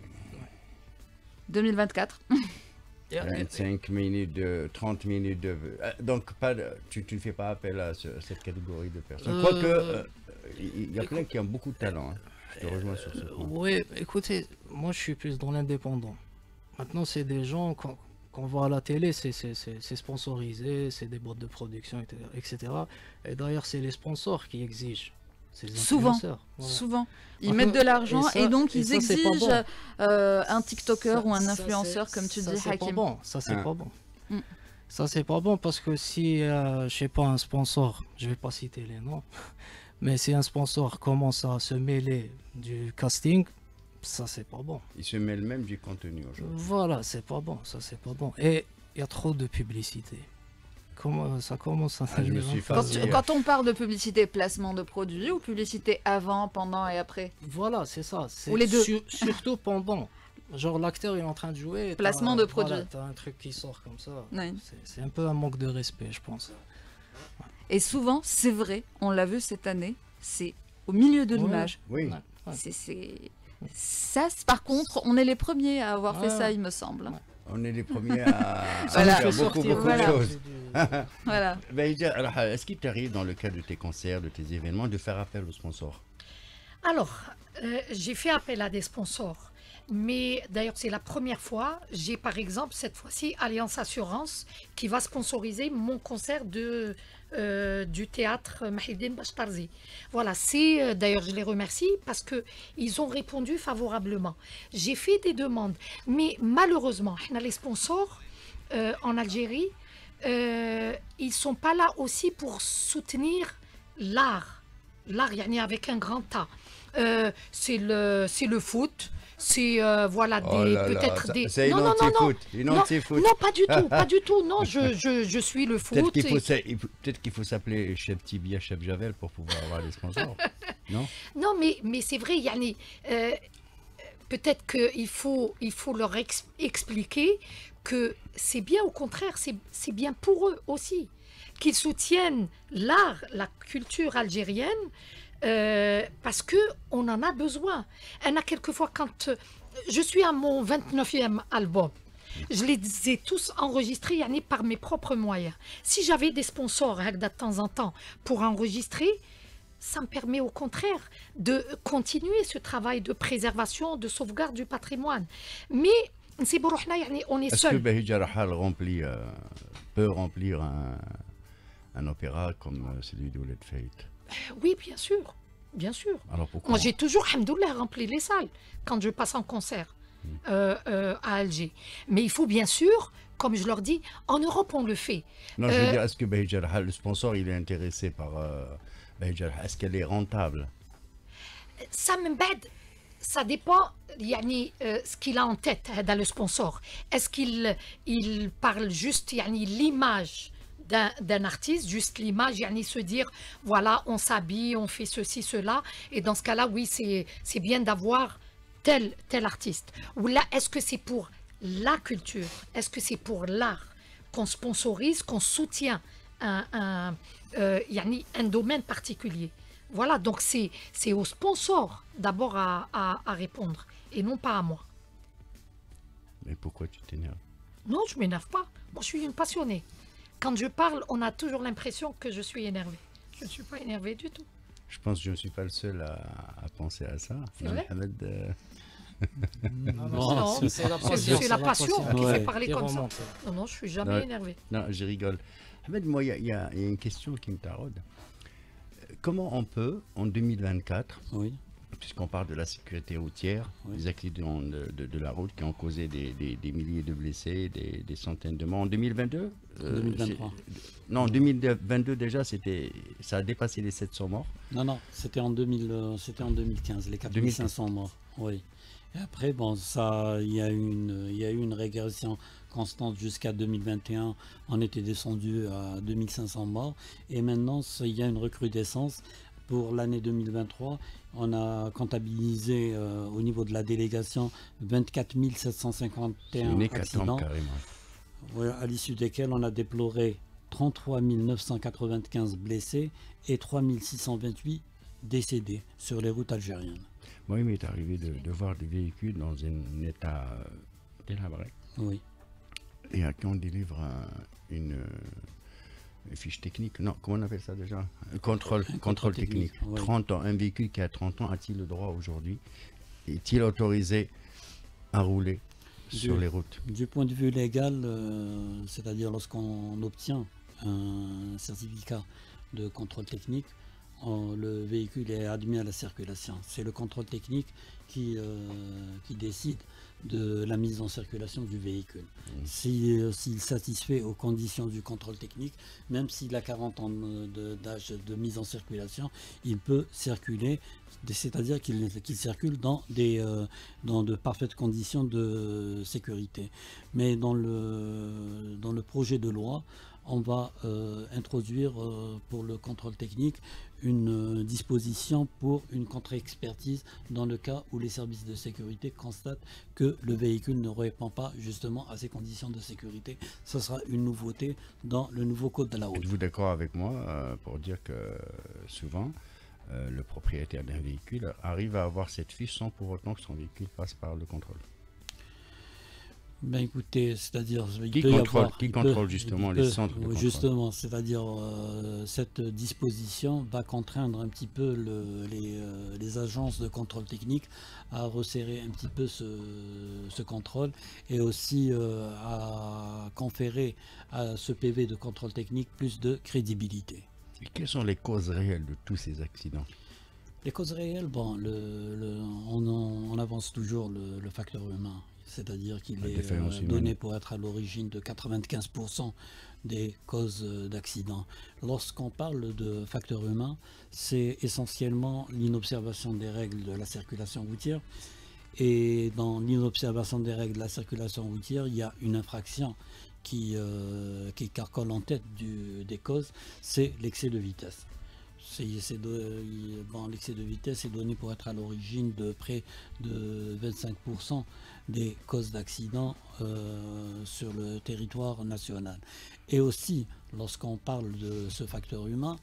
2024. 25 minutes, 30 minutes de... Donc, tu ne fais pas appel à cette catégorie de personnes. Quoique, il y a plein qui ont beaucoup de talent. Hein. Je te rejoins sur ce point. oui, écoutez, moi je suis plus dans l'indépendant. Maintenant, c'est des gens qu'on voit à la télé, c'est sponsorisé, c'est des boîtes de production, etc. Et d'ailleurs, c'est les sponsors qui exigent. C'est les Souvent. influenceurs. Voilà. Souvent. Ils Enfin, mettent de l'argent et ça- et donc et ils ça, c'est pas exigent bon. un TikToker Ça- ou un ça, influenceur, c'est- comme tu ça, dis, c'est pas Hakim. bon. Ça, c'est Ah. pas bon. Mm. Ça, c'est pas bon parce que si, je sais pas, un sponsor, je vais pas citer les noms, mais si un sponsor commence à se mêler du casting, ça, c'est pas bon. Ils se mêlent même du contenu aujourd'hui. Voilà, c'est pas bon. Ça, c'est pas bon. Et il y a trop de publicité. Comment ça commence à Ah, je me devenir suis un fait peu- dire. Quand on parle de publicité, placement de produits ou publicité avant, pendant et après? Voilà, c'est ça. C'est Ou les deux. surtout pendant. Genre l'acteur il est en train de jouer. Placement t'as- de produit. Voilà, t'as un truc qui sort comme ça. Oui. C'est un peu un manque de respect, je pense. Et souvent, c'est vrai, on l'a vu cette année, c'est au milieu de Ouais. l'image. Oui. Ouais. Ouais. Ça, par contre, on est les premiers à avoir fait Ouais. ça, il me semble. On est les premiers à Voilà. faire Ça nous fait beaucoup, sortir, beaucoup voilà. de choses. Voilà. Ben, alors, est-ce qu'il t'arrive, dans le cadre de tes concerts, de tes événements, de faire appel aux sponsors? Alors, j'ai fait appel à des sponsors. Mais d'ailleurs, c'est la première fois. J'ai par exemple cette fois-ci Alliance Assurance qui va sponsoriser mon concert du théâtre Mahidine Bachtarzi. Voilà, c'est d'ailleurs je les remercie parce que ils ont répondu favorablement. J'ai fait des demandes, mais malheureusement, les sponsors en Algérie, ils sont pas là aussi pour soutenir l'art, yani avec un grand A. C'est le foot. C'est voilà peut-être des c'est une anti-foot, non pas du tout, pas du tout, non, je suis le foot. Peut-être qu'il faut s'appeler Chef Tibia, Chef Javel pour pouvoir avoir les sponsors. Non, mais c'est vrai, yani, peut-être qu'il faut leur expliquer que c'est bien, au contraire, c'est bien pour eux aussi, qu'ils soutiennent l'art, la culture algérienne, parce qu'on en a besoin. On a quelquefois, quand je suis à mon 29e album, je les ai tous enregistrés yani, par mes propres moyens. Si j'avais des sponsors de temps en temps pour enregistrer, ça me permet au contraire de continuer ce travail de préservation, de sauvegarde du patrimoine. Mais on est Est-ce seul. que Bahija Rahal peut remplir un opéra comme celui d'Ouled Fate? Oui, bien sûr. Bien sûr. Alors pourquoi? Moi, j'ai toujours, alhamdoulilah, rempli les salles quand je passe en concert à Alger. Mais il faut bien sûr, comme je leur dis, en Europe, on le fait. Non, je veux dire, est-ce que Bahija Rahal, le sponsor, il est intéressé par Bahija Rahal? Est-ce qu'elle est rentable? Ça dépend yani, ce qu'il a en tête dans le sponsor. Est-ce qu'il parle juste yani, l'image d'un artiste, juste l'image, yani se dire, voilà, on s'habille, on fait ceci, cela. Et dans ce cas-là, oui, c'est bien d'avoir tel artiste. Ou là, est-ce que c'est pour la culture? Est-ce que c'est pour l'art qu'on sponsorise, qu'on soutient yani, un domaine particulier? Voilà, donc c'est au sponsor d'abord à répondre et non pas à moi. Mais pourquoi tu t'énerves? Non, je ne m'énerve pas. Moi, je suis une passionnée. Quand je parle, on a toujours l'impression que je suis énervée. Je ne suis pas énervée du tout. Je pense que je ne suis pas le seul à penser à ça. C'est vrai? Mohamed, Non, c'est la passion qui fait parler comme ça. Non, non, je ne suis jamais énervée. Non, je rigole. Ahmed, moi, il y a une question qui me taraude. Comment on peut, en 2024, Oui. puisqu'on parle de la sécurité routière, des accidents de la route qui ont causé des milliers de blessés, des centaines de morts, en 2022 2023. Non, en 2022 déjà, ça a dépassé les 700 morts. Non, c'était en 2015, les 4500 morts. Oui. Et après, bon, il y a eu une régression constante jusqu'à 2021. On était descendu à 2500 morts. Et maintenant, il y a une recrudescence. Pour l'année 2023, on a comptabilisé au niveau de la délégation 24 751 accidents, à l'issue desquels on a déploré 33 995 blessés et 3 628 décédés sur les routes algériennes. Oui, mais il est arrivé de voir des véhicules dans un état délabré. Oui. Et à qui on délivre une fiche technique. Non, comment on appelle ça déjà? Un contrôle technique. Oui. 30 ans. Un véhicule qui a 30 ans a-t-il le droit aujourd'hui? Est-il autorisé à rouler sur les routes? Du point de vue légal, c'est-à-dire lorsqu'on obtient un certificat de contrôle technique, le véhicule est admis à la circulation. C'est le contrôle technique qui décide de la mise en circulation du véhicule. S'il satisfait aux conditions du contrôle technique, même s'il a 40 ans d'âge de mise en circulation, il peut circuler, c'est-à-dire qu'il circule dans de parfaites conditions de sécurité. Mais dans le projet de loi, on va introduire pour le contrôle technique une disposition pour une contre-expertise dans le cas où les services de sécurité constatent que le véhicule ne répond pas justement à ces conditions de sécurité. Ce sera une nouveauté dans le nouveau code de la route. Êtes-vous d'accord avec moi pour dire que souvent le propriétaire d'un véhicule arrive à avoir cette fiche sans pour autant que son véhicule passe par le contrôle? Ben écoutez, c'est-à-dire Qui contrôle justement les centres de contrôle? Justement, c'est-à-dire cette disposition va contraindre un petit peu les agences de contrôle technique à resserrer un petit peu ce contrôle et aussi à conférer à ce PV de contrôle technique plus de crédibilité. Et quelles sont les causes réelles de tous ces accidents? Les causes réelles, bon, on avance toujours le facteur humain, c'est-à-dire qu'il est donné pour être à l'origine de 95% des causes d'accidents. Lorsqu'on parle de facteur humain, c'est essentiellement l'inobservation des règles de la circulation routière. Et dans l'inobservation des règles de la circulation routière, il y a une infraction qui carcole en tête des causes, c'est l'excès de vitesse. L'excès de vitesse est donné pour être à l'origine de près de 25% des causes d'accidents sur le territoire national. Et aussi, lorsqu'on parle de ce facteur humain,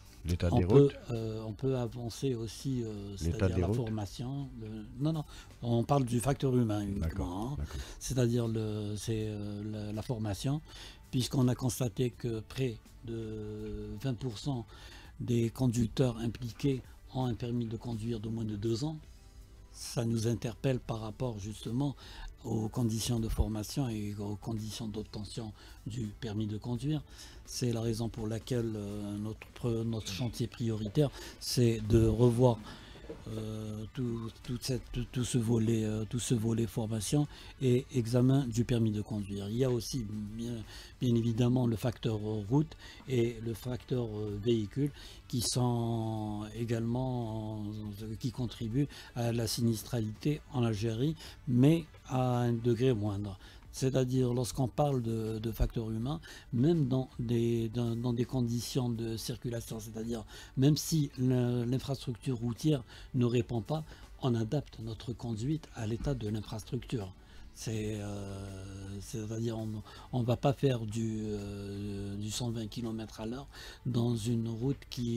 on peut avancer aussi, c'est-à-dire la formation. Non, on parle du facteur humain uniquement. C'est-à-dire la formation, puisqu'on a constaté que près de 20% des conducteurs impliqués ont un permis de conduire de moins de 2 ans. Ça nous interpelle par rapport justement aux conditions de formation et aux conditions d'obtention du permis de conduire. C'est la raison pour laquelle notre chantier prioritaire, c'est de revoir tout ce volet formation et examen du permis de conduire. Il y a aussi bien évidemment le facteur route et le facteur véhicule qui sont également qui contribuent à la sinistralité en Algérie, mais à un degré moindre. C'est-à-dire lorsqu'on parle de facteurs humains, même dans des conditions de circulation, c'est-à-dire même si l'infrastructure routière ne répond pas, on adapte notre conduite à l'état de l'infrastructure. C'est-à-dire on ne va pas faire du 120 km à l'heure dans une route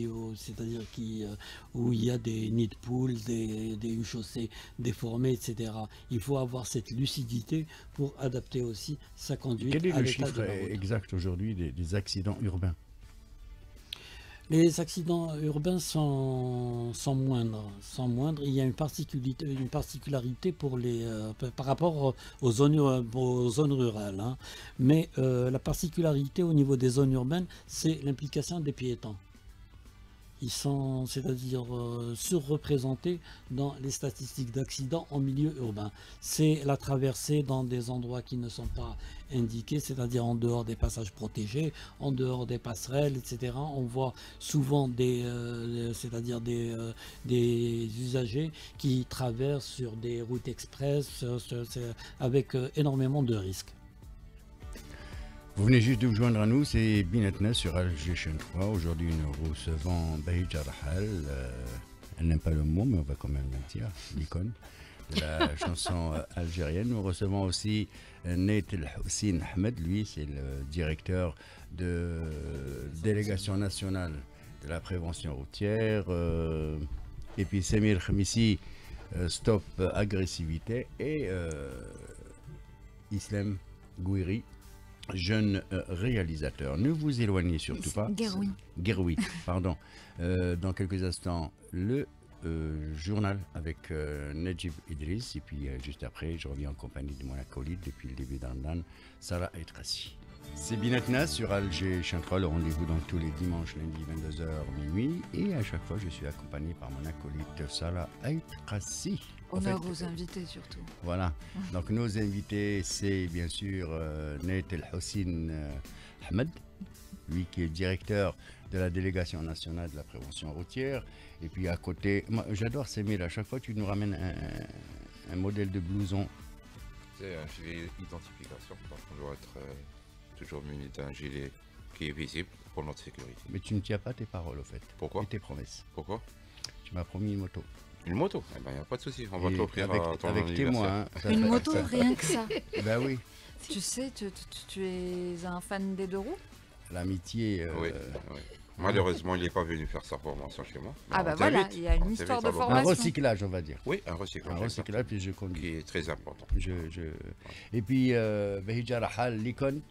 où il y a des nids de poules, des chaussées déformées, etc. Il faut avoir cette lucidité pour adapter aussi sa conduite. Quel est le chiffre exact aujourd'hui des accidents urbains? Les accidents urbains sont moindres. Il y a une particularité par rapport aux zones rurales. Hein. Mais la particularité au niveau des zones urbaines, c'est l'implication des piétons. Ils sont, c'est-à-dire surreprésentés dans les statistiques d'accidents en milieu urbain. C'est la traversée dans des endroits qui ne sont pas indiqués, c'est-à-dire en dehors des passages protégés, en dehors des passerelles, etc. On voit souvent des usagers qui traversent sur des routes express avec énormément de risques. Vous venez juste de vous joindre à nous, c'est Binatna sur Alger 3. Aujourd'hui, nous recevons Bahija Rahal. Elle n'aime pas le mot, mais on va quand même le dire, l'icône de la chanson algérienne. Nous recevons aussi Nait El Hossin Ahmed. Lui, c'est le directeur de délégation nationale de la prévention routière. Et puis Samir Khamissi, Stop Agressivité. Et Islam Gouiri, jeune réalisateur. Ne vous éloignez surtout pas. Gueroui, pardon. Dans quelques instants, le journal avec Najib Idriss. Et puis juste après, je reviens en compagnie de mon acolyte depuis le début d'Andan, Sarah Aitrassi. C'est Binatna sur Alger Chantra, le rendez-vous donc tous les dimanches, lundi 22h minuit. Et à chaque fois, je suis accompagné par mon acolyte Sarah Aitrassi. Honneur aux invités surtout. Voilà. Donc nos invités, c'est bien sûr Nait El Hossin Ahmed, lui qui est directeur de la délégation nationale de la prévention routière. Et puis à côté, moi j'adore Samir, à chaque fois tu nous ramènes un modèle de blouson. C'est un gilet d'identification, donc on doit être toujours muni d'un gilet qui est visible pour notre sécurité. Mais tu ne tiens pas tes paroles au fait. Pourquoi? Et tes promesses. Pourquoi? Tu m'as promis une moto. Une moto? Eh ben, il n'y a pas de souci, on va te l'offrir à ton avec témoin. anniversaire. Une moto, rien que ça. Ben oui. Tu sais, tu es un fan des deux roues? l'amitié. Oui, oui. Malheureusement, il n'est pas venu faire sa formation chez moi. Ah On bah voilà, t'invite. il y a une On histoire t'invite de à Un formation. recyclage, on va dire. Oui, un recyclage. Un recyclage, puis je qui conduis. est très important. Et puis, Bahija Rahal, l'icône.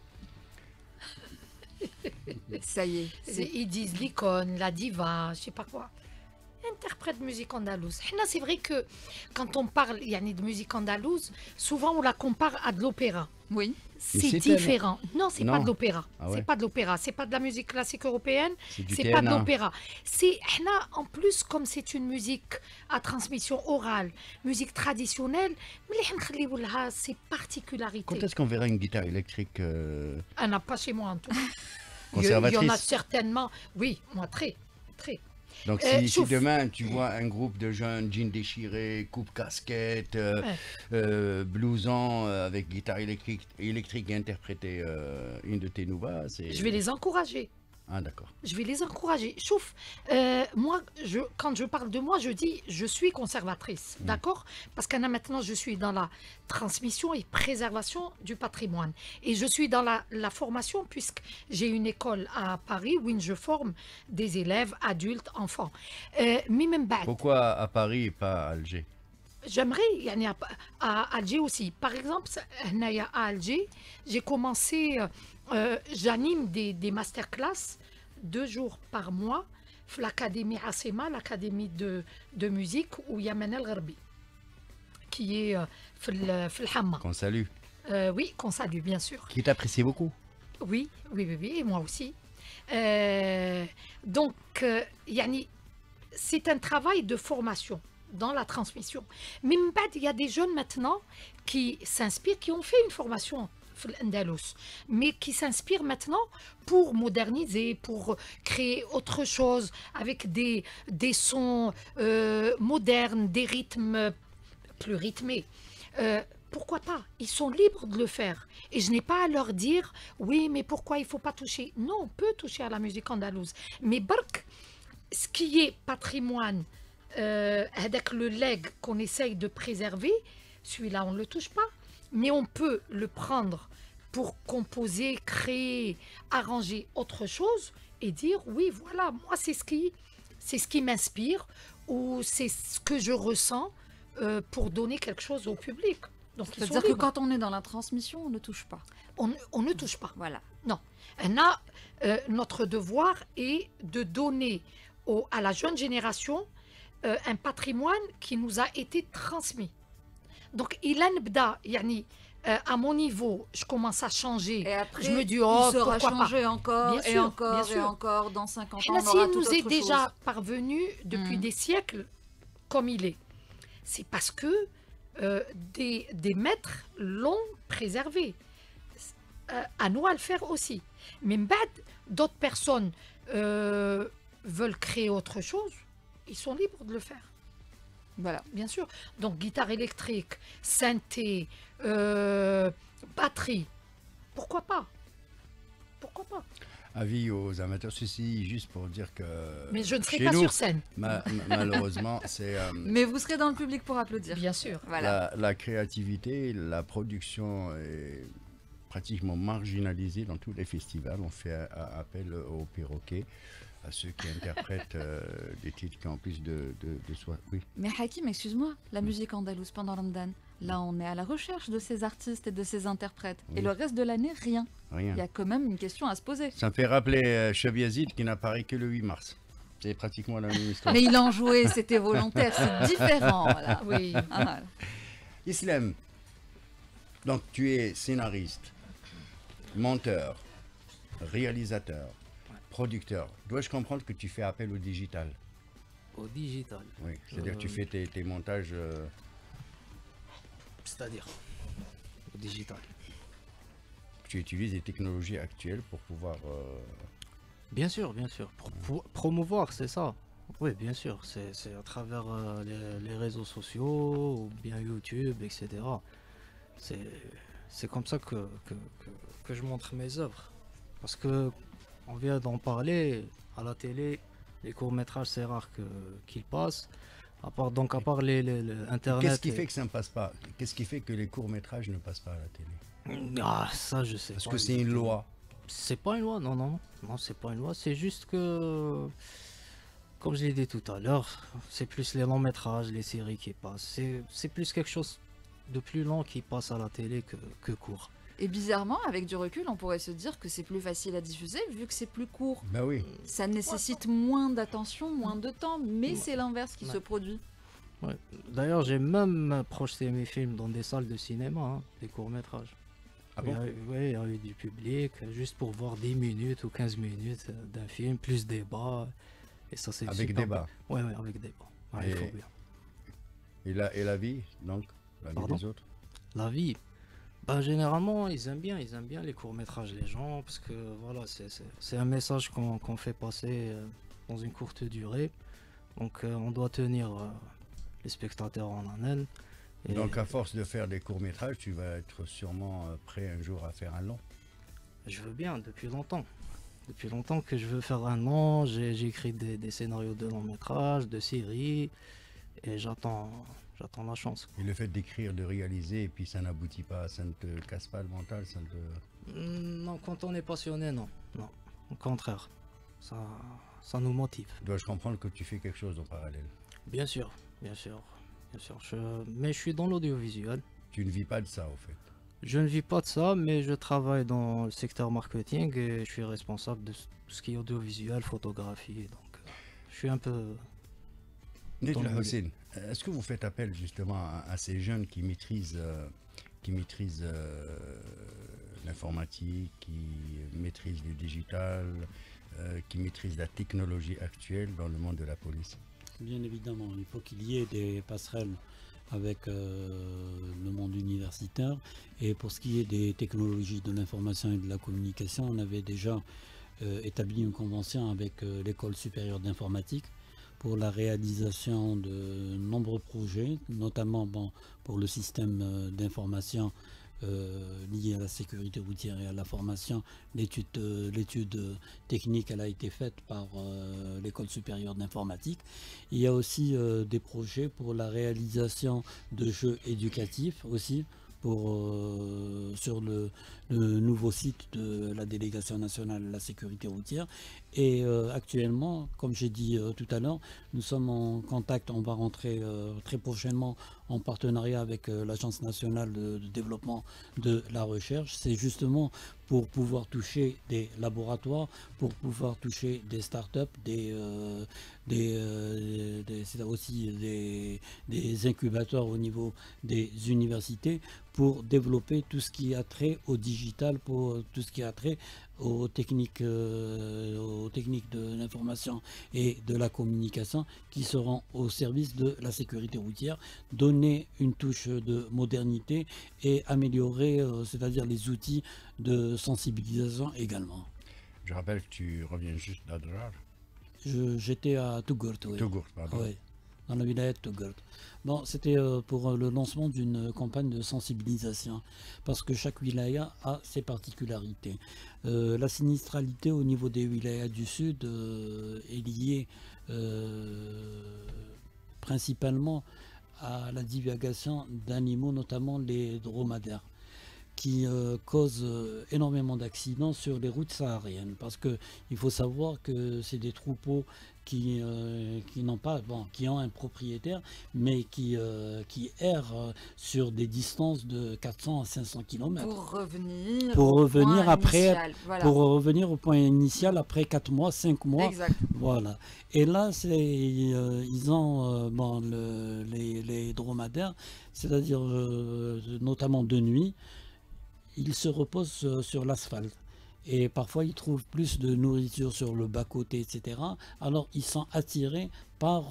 Ça y est. Ils disent l'icône, la diva, je sais pas quoi. Interprète de musique andalouse. Là, c'est vrai que quand on parle de musique andalouse, souvent on la compare à de l'opéra. Oui. c'est C'est différent. Non, c'est Non. pas de l'opéra. Ah ouais. C'est pas de l'opéra. C'est pas de la musique classique européenne. C'est du C'est pas de TNA. l'opéra. C'est là, en plus, comme c'est une musique à transmission orale, musique traditionnelle, mais ses Quand particularités. est-ce qu'on verra une guitare électrique Elle n'a pas chez moi en tout cas. Il y conservatrice? en a certainement. Oui, moi très, très. Donc si Chouf. demain tu vois un groupe de jeunes, jeans déchirés, coupe-casquette, blouson avec guitare électrique et interpréter une de tes nouvelles, c'est... Je vais les encourager. Ah d'accord. Je vais les encourager. Chouf, moi, quand je parle de moi, je dis je suis conservatrice, d'accord? Parce que maintenant, je suis dans la transmission et préservation du patrimoine. Et je suis dans la formation, puisque j'ai une école à Paris où je forme des élèves, adultes, enfants. Mais même بعد, Pourquoi à Paris et pas à Alger? j'aimerais à Alger aussi. Par exemple, à Alger, j'ai commencé, j'anime des masterclass 2 jours par mois dans l'académie Asema, l'académie de musique où il y a Manel Gharbi, qui est dans le Hamma. Qu'on salue. Oui, qu'on salue, bien sûr. Qui t'apprécie beaucoup. Oui, et moi aussi. Donc, c'est un travail de formation dans la transmission. Mais il y a des jeunes maintenant qui s'inspirent, qui ont fait une formation l'Andalous, mais qui s'inspirent maintenant pour moderniser, pour créer autre chose avec des sons modernes, des rythmes plus rythmés. Pourquoi pas? Ils sont libres de le faire. Et je n'ai pas à leur dire, oui, mais pourquoi il ne faut pas toucher? Non, on peut toucher à la musique andalouse. Mais bark, ce qui est patrimoine, avec le legs qu'on essaye de préserver, celui-là, on ne le touche pas. Mais on peut le prendre pour composer, créer, arranger autre chose et dire, oui, voilà, moi, c'est ce qui m'inspire ou c'est ce que je ressens pour donner quelque chose au public. Donc, C'est-à-dire que quand on est dans la transmission, on ne touche pas. on ne touche pas. Voilà. Non. Notre devoir est de donner à la jeune génération un patrimoine qui nous a été transmis. Donc, il a à mon niveau, je commence à changer. Et après, je me dis, il oh, sera pourquoi pas. changé encore, Bien et sûr, encore, bien et sûr. encore. Dans 50 ans, Et on là, aura s'il tout nous est autre déjà chose. parvenu depuis des siècles comme il est, c'est parce que des maîtres l'ont préservé. À nous à le faire aussi. Mais d'autres personnes veulent créer autre chose, ils sont libres de le faire. Voilà. Bien sûr. Donc, guitare électrique, synthé, batterie. Pourquoi pas? Pourquoi pas? Avis aux amateurs, ceci juste pour dire que... Mais je ne serai chez pas nous, sur scène. Malheureusement, c'est... Mais vous serez dans le public pour applaudir. Bien sûr. Voilà. La créativité, la production est pratiquement marginalisée dans tous les festivals. On fait appel aux perroquets, à ceux qui interprètent des titres qui ont plus de soi. Oui. Mais Hakim, excuse-moi, la musique andalouse pendant Ramadan, là on est à la recherche de ces artistes et de ces interprètes. Oui. Et le reste de l'année, rien. Rien. Il y a quand même une question à se poser. Ça me fait rappeler Cheb Yazid qui n'apparaît que le 8 mars. C'est pratiquement la même histoire. Mais il en jouait, c'était volontaire, c'est différent. Voilà. Oui. Ah, voilà. Islam, donc tu es scénariste, monteur, réalisateur, producteur. Dois-je comprendre que tu fais appel au digital? Au digital. Oui, c'est-à-dire que tu fais tes montages... C'est-à-dire au digital. Tu utilises les technologies actuelles pour pouvoir... Bien sûr, bien sûr. Pour promouvoir, c'est ça. Oui, bien sûr. C'est à travers les réseaux sociaux, ou bien YouTube, etc. C'est comme ça que je montre mes œuvres. Parce que on vient d'en parler à la télé, les courts-métrages, c'est rare qu'ils passent. À part Internet. Qu'est-ce qui fait que ça ne passe pas? Qu'est-ce qui fait que les courts-métrages ne passent pas à la télé? Ah, ça, je sais Parce pas. que c'est une loi. C'est pas une loi, non, non, non, c'est pas une loi. C'est juste que, comme je l'ai dit tout à l'heure, c'est plus les longs métrages, les séries qui passent. C'est plus quelque chose de plus long qui passe à la télé que court. Et bizarrement, avec du recul, on pourrait se dire que c'est plus facile à diffuser vu que c'est plus court. Ben oui. Ça nécessite moins d'attention, moins de temps, mais c'est l'inverse qui Ouais. se produit. Ouais. D'ailleurs, j'ai même projeté mes films dans des salles de cinéma, hein, des courts-métrages. Ah bon? Ouais, il y a eu du public, juste pour voir 10 minutes ou 15 minutes d'un film, plus débat. Et ça, c'est Avec super débat. bien. Ouais, ouais, avec débat. Ouais, il Et- faut bien. Et la vie, donc, la vie Pardon? des autres. La vie, bah, généralement, ils aiment bien les courts-métrages, les gens, parce que voilà, c'est un message qu'on fait passer dans une courte durée. Donc, on doit tenir les spectateurs en haleine. Et Donc, à force de faire des courts-métrages, tu vas être sûrement prêt un jour à faire un long. je veux bien, depuis longtemps. Depuis longtemps que je veux faire un long, j'ai écrit des scénarios de long métrage, de séries, et j'attends la chance. Et le fait d'écrire, de réaliser, et puis ça n'aboutit pas, ça ne te casse pas le mental, ça ne te... Non, quand on est passionné, non. Non, au contraire. Ça nous motive. Dois-je comprendre que tu fais quelque chose en parallèle? Bien sûr, bien sûr, bien sûr. Mais je suis dans l'audiovisuel. Tu ne vis pas de ça, au fait. Je ne vis pas de ça, mais je travaille dans le secteur marketing et je suis responsable de tout ce qui est audiovisuel, photographie. Donc, je suis un peu... Nedjla le- Hossein, est-ce que vous faites appel justement à ces jeunes qui maîtrisent l'informatique, qui maîtrisent le digital, qui maîtrisent la technologie actuelle dans le monde de la police? Bien évidemment, il faut qu'il y ait des passerelles avec le monde universitaire. Et pour ce qui est des technologies de l'information et de la communication, on avait déjà établi une convention avec l'École supérieure d'informatique pour la réalisation de nombreux projets, notamment pour le système d'information lié à la sécurité routière et à la formation. L'étude technique elle a été faite par l'École supérieure d'informatique. Il y a aussi des projets pour la réalisation de jeux éducatifs aussi sur le nouveau site de la délégation nationale de la sécurité routière. Et actuellement, comme j'ai dit tout à l'heure, nous sommes en contact, on va rentrer très prochainement en partenariat avec l'Agence nationale de développement de la recherche. C'est justement pour pouvoir toucher des laboratoires, pour pouvoir toucher des startups, c'est aussi des incubateurs au niveau des universités pour développer tout ce qui a trait au digital, pour tout ce qui a trait aux techniques de l'information et de la communication qui seront au service de la sécurité routière, donner une touche de modernité et améliorer, c'est-à-dire les outils de sensibilisation également. Je rappelle que tu reviens juste d'Adrar. J'étais à Touggourt, oui. Togourt, pardon. Oui, dans la wilaya de Touggourt. Bon, c'était pour le lancement d'une campagne de sensibilisation, parce que chaque wilaya a ses particularités. La sinistralité au niveau des wilayas du sud est liée principalement à la divagation d'animaux, notamment les dromadaires, qui causent énormément d'accidents sur les routes sahariennes, parce que il faut savoir que c'est des troupeaux qui n'ont pas, qui ont un propriétaire, mais qui errent sur des distances de 400 à 500 km. Pour revenir, au point après, initial, voilà. pour revenir au point initial après 4 mois, 5 mois. Exact. Voilà. Et là, ils ont les dromadaires, c'est-à-dire notamment de nuit, ils se reposent sur l'asphalte. Et parfois, ils trouvent plus de nourriture sur le bas-côté, etc. Alors, ils sont attirés par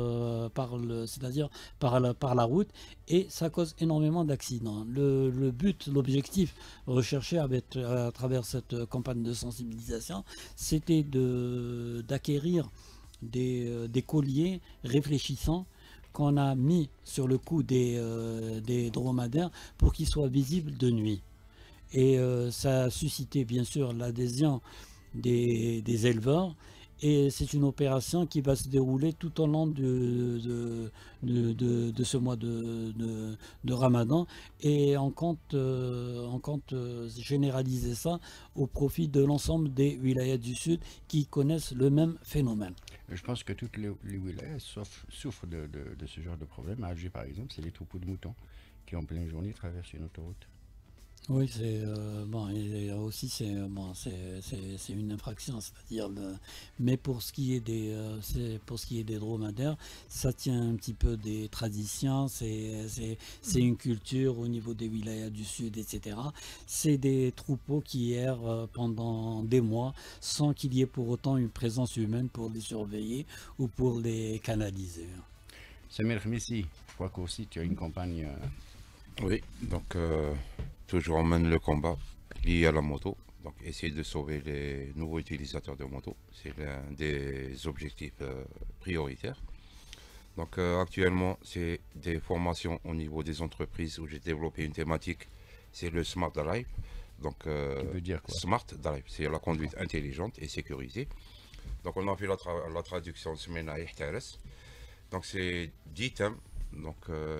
la route, et ça cause énormément d'accidents. L'objectif recherché à travers cette campagne de sensibilisation, c'était d'acquérir des colliers réfléchissants qu'on a mis sur le cou des dromadaires pour qu'ils soient visibles de nuit. Et ça a suscité bien sûr l'adhésion des éleveurs, Et c'est une opération qui va se dérouler tout au long de ce mois de Ramadan. Et on compte généraliser ça au profit de l'ensemble des wilayas du Sud qui connaissent le même phénomène. Je pense que toutes les wilayas souffrent de ce genre de problème. À Alger, par exemple, c'est les troupeaux de moutons qui, en pleine journée, traversent une autoroute. Oui, c'est bon, et aussi c'est bon, c'est une infraction, c'est-à-dire mais pour ce qui est des dromadaires, ça tient un petit peu des traditions, c'est une culture au niveau des wilayas du Sud, etc. C'est des troupeaux qui errent pendant des mois sans qu'il y ait pour autant une présence humaine pour les surveiller ou pour les canaliser. Samir Khmissi, je crois qu'aussi tu as une campagne. Oui, donc toujours on mène le combat lié à la moto. Donc essayer de sauver les nouveaux utilisateurs de moto, c'est l'un des objectifs prioritaires. Donc actuellement, c'est des formations au niveau des entreprises où j'ai développé une thématique, c'est le Smart Drive. Donc Qui veut dire quoi? Smart Drive, c'est la conduite intelligente et sécurisée. Donc on a fait la traduction Smena Ihtares. Donc c'est 10 thèmes donc,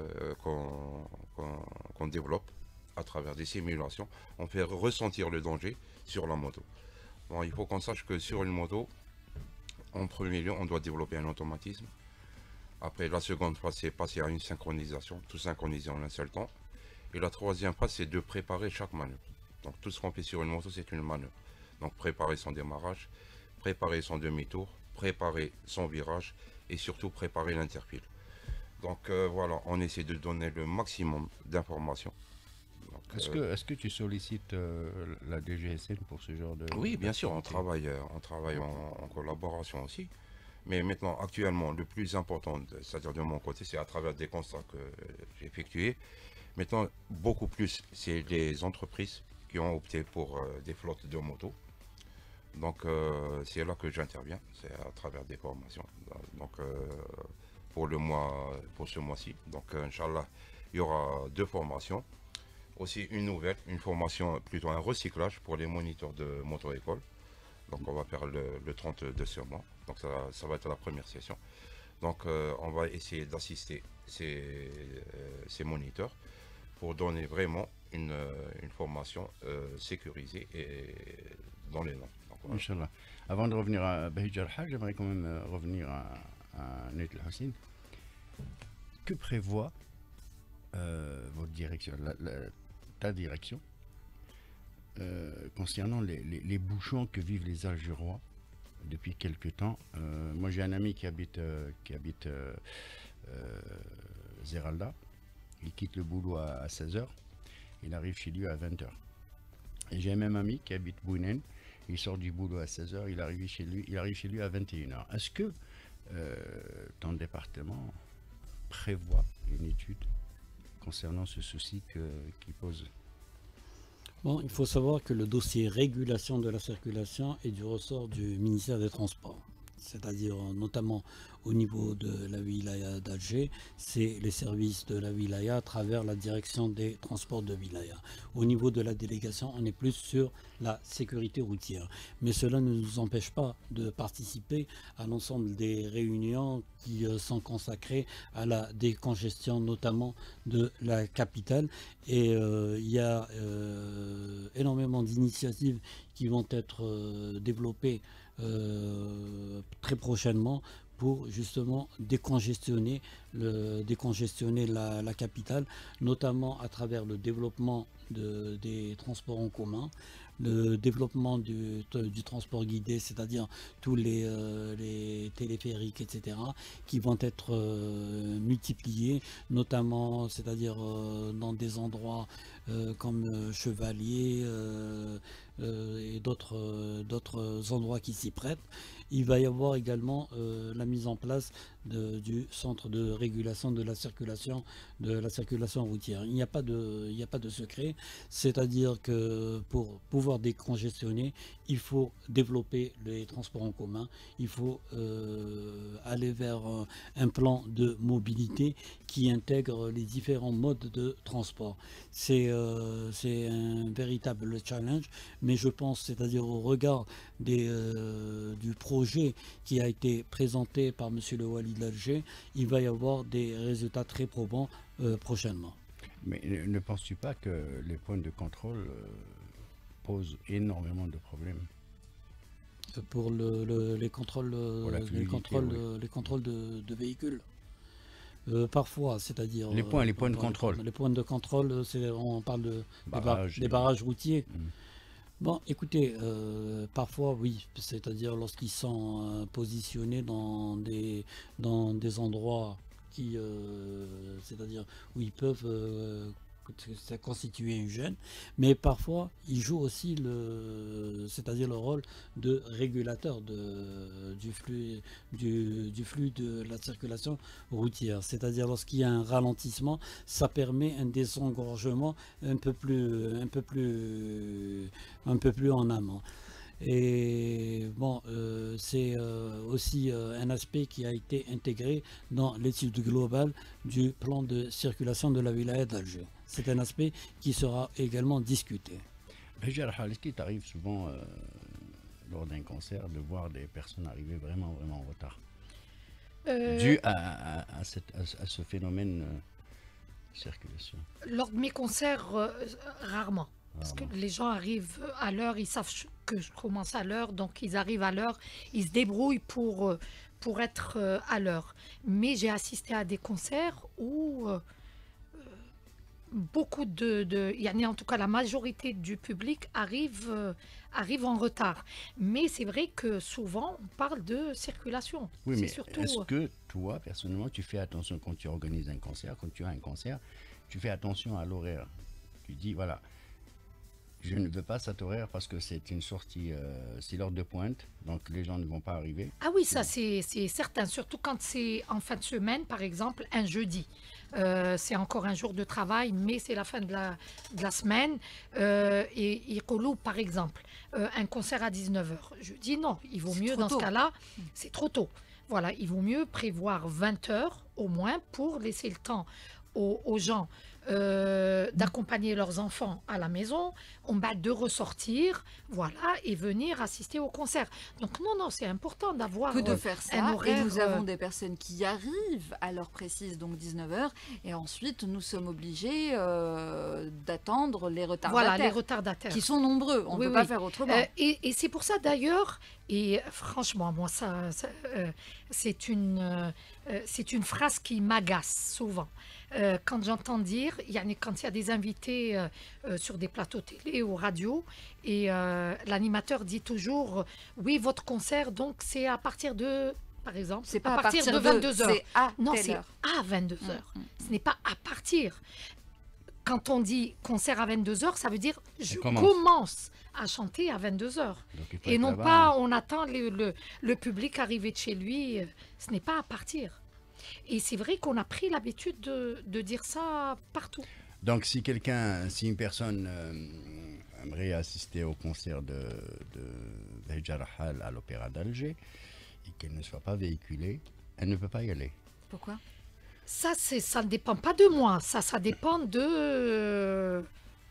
qu'on développe à travers des simulations. On fait ressentir le danger sur la moto. Bon, il faut qu'on sache que sur une moto, en premier lieu, on doit développer un automatisme. Après, la seconde phase, c'est passer à une synchronisation, tout synchroniser en un seul temps. Et la troisième phase, c'est de préparer chaque manœuvre. Donc tout ce qu'on fait sur une moto, c'est une manœuvre. Donc préparer son démarrage, préparer son demi-tour, préparer son virage et surtout préparer l'interpile. Donc voilà, on essaie de donner le maximum d'informations. Est-ce que tu sollicites la DGSN pour ce genre de... Oui, bien sûr, on travaille en collaboration aussi. Mais maintenant, actuellement, le plus important, c'est-à-dire de mon côté, c'est à travers des constats que j'ai effectués. Maintenant, beaucoup plus, c'est les entreprises qui ont opté pour des flottes de motos. Donc, c'est là que j'interviens, c'est à travers des formations. Donc, pour ce mois-ci. Donc, Inch'Allah, il y aura 2 formations. Aussi une formation, plutôt un recyclage pour les moniteurs de moto-école. Donc, on va faire le 30 de ce mois. Donc, ça va être la première session. Donc, on va essayer d'assister ces moniteurs pour donner vraiment une formation sécurisée et dans les normes. Voilà. Inch'Allah. Avant de revenir à Bahij Al-Haj, j'aimerais quand même revenir à Nait El-Hossein. Que prévoit votre direction, ta direction, concernant les bouchons que vivent les Algérois depuis quelque temps? Moi, j'ai un ami qui habite Zeralda. Il quitte le boulot à 16h. Il arrive chez lui à 20h. Et j'ai un même ami qui habite Bouinen. Il sort du boulot à 16h. Il arrive chez lui à 21h. Est-ce que ton département prévoit une étude concernant ce souci qui pose? Bon, il faut savoir que le dossier régulation de la circulation est du ressort du ministère des Transports. C'est-à-dire notamment au niveau de la wilaya d'Alger, c'est les services de la wilaya à travers la direction des transports de wilaya. Au niveau de la délégation, on est plus sur la sécurité routière. Mais cela ne nous empêche pas de participer à l'ensemble des réunions qui sont consacrées à la décongestion, notamment de la capitale. Et il y a énormément d'initiatives qui vont être développées très prochainement pour justement décongestionner la capitale, notamment à travers le développement des transports en commun, le développement du transport guidé, c'est-à-dire tous les téléphériques, etc., qui vont être multipliés, notamment, c'est-à-dire dans des endroits comme Chevalier et d'autres endroits qui s'y prêtent. Il va y avoir également la mise en place du centre de régulation de la circulation routière. Il n'y a pas de secret, c'est-à-dire que pour pouvoir décongestionner, il faut développer les transports en commun, il faut aller vers un plan de mobilité qui intègre les différents modes de transport. C'est un véritable challenge, mais je pense, c'est-à-dire au regard du projet qui a été présenté par M. le Wali d'Alger, il va y avoir des résultats très probants prochainement. Mais ne penses-tu pas que les points de contrôle posent énormément de problèmes? Pour les contrôles, les contrôles de véhicules. Parfois, c'est-à-dire... Les points de contrôle. Les points de contrôle, on parle des barrages routiers. Bon, écoutez, parfois, oui, c'est-à-dire lorsqu'ils sont positionnés dans des endroits qui, c'est-à-dire où ils peuvent constituer une gêne, mais parfois ils jouent aussi c'est-à-dire le rôle de régulateur du flux de la circulation routière. C'est-à-dire lorsqu'il y a un ralentissement, ça permet un désengorgement un peu plus en amont. Et bon, c'est aussi un aspect qui a été intégré dans l'étude globale du plan de circulation de la wilaya d'Alger. C'est un aspect qui sera également discuté. Est-ce qu'il t'arrive souvent, lors d'un concert, de voir des personnes arriver vraiment en retard, dû à ce phénomène de circulation? Lors de mes concerts, rarement. Parce que les gens arrivent à l'heure, ils savent que je commence à l'heure, donc ils arrivent à l'heure, ils se débrouillent pour être à l'heure. Mais j'ai assisté à des concerts où beaucoup en tout cas la majorité du public arrive en retard. Mais c'est vrai que souvent on parle de circulation. Oui, mais est-ce que toi, personnellement, tu fais attention quand tu organises un concert, quand tu as un concert, tu fais attention à l'horaire? Tu dis, voilà, je ne veux pas cet horaire parce que c'est une sortie, c'est l'heure de pointe, donc les gens ne vont pas arriver. Ah oui, ça c'est certain, surtout quand c'est en fin de semaine, par exemple, un jeudi. C'est encore un jour de travail, mais c'est la fin de la semaine. Et Iqoulou, par exemple, un concert à 19h. Je dis non, il vaut mieux dans ce cas-là, c'est trop tôt. Voilà, il vaut mieux prévoir 20h au moins pour laisser le temps aux gens d'accompagner leurs enfants à la maison, de ressortir, voilà, et venir assister au concert. Donc non, c'est important d'avoir que de faire ça. Un horaire, et nous avons des personnes qui arrivent à l'heure précise, donc 19h, et ensuite nous sommes obligés d'attendre les retardataires. Voilà, les retardataires. Qui sont nombreux, on ne peut pas faire autrement. Et c'est pour ça d'ailleurs, et franchement, moi, c'est une phrase qui m'agace souvent. Quand j'entends dire, quand il y a des invités sur des plateaux télé ou radio, et l'animateur dit toujours, oui, votre concert, donc c'est à partir de, par exemple, c'est pas à partir de 22h. C'est à non, telle c'est heure. à 22h. Ce n'est pas à partir. Quand on dit concert à 22h, ça veut dire je commence à chanter à 22h. Et non pas on attend le public arriver de chez lui. Ce n'est pas à partir. Et c'est vrai qu'on a pris l'habitude de dire ça partout. Donc si une personne aimerait assister au concert de Bahija Rahal à l'Opéra d'Alger et qu'elle ne soit pas véhiculée, elle ne peut pas y aller. Pourquoi ? Ça ne dépend pas de moi, ça dépend de...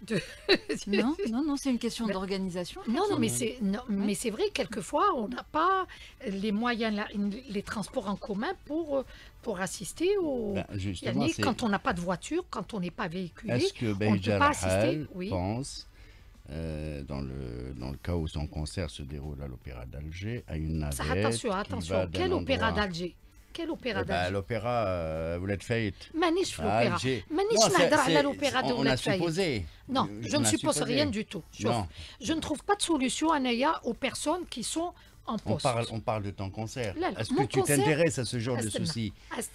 Non, c'est une question d'organisation. Mais c'est vrai, quelquefois, on n'a pas les moyens, les transports en commun pour assister au... quand on n'a pas de voiture, quand on n'est pas véhiculé, est-ce que on ne peut pas assister. Pense, dans le cas où son concert se déroule à l'Opéra d'Alger, à une navette attention, quel Opéra d'Alger ? Quel opéra d'Alger? L'opéra Ouled Fayet. Manish l'opéra. Manish n'adra à l'opéra de Ouled Fayet. Non, je ne suppose rien du tout. Je ne trouve pas de solution, Anaya, aux personnes qui sont en poste. On parle de ton concert. Est-ce que tu t'intéresses à ce genre de soucis?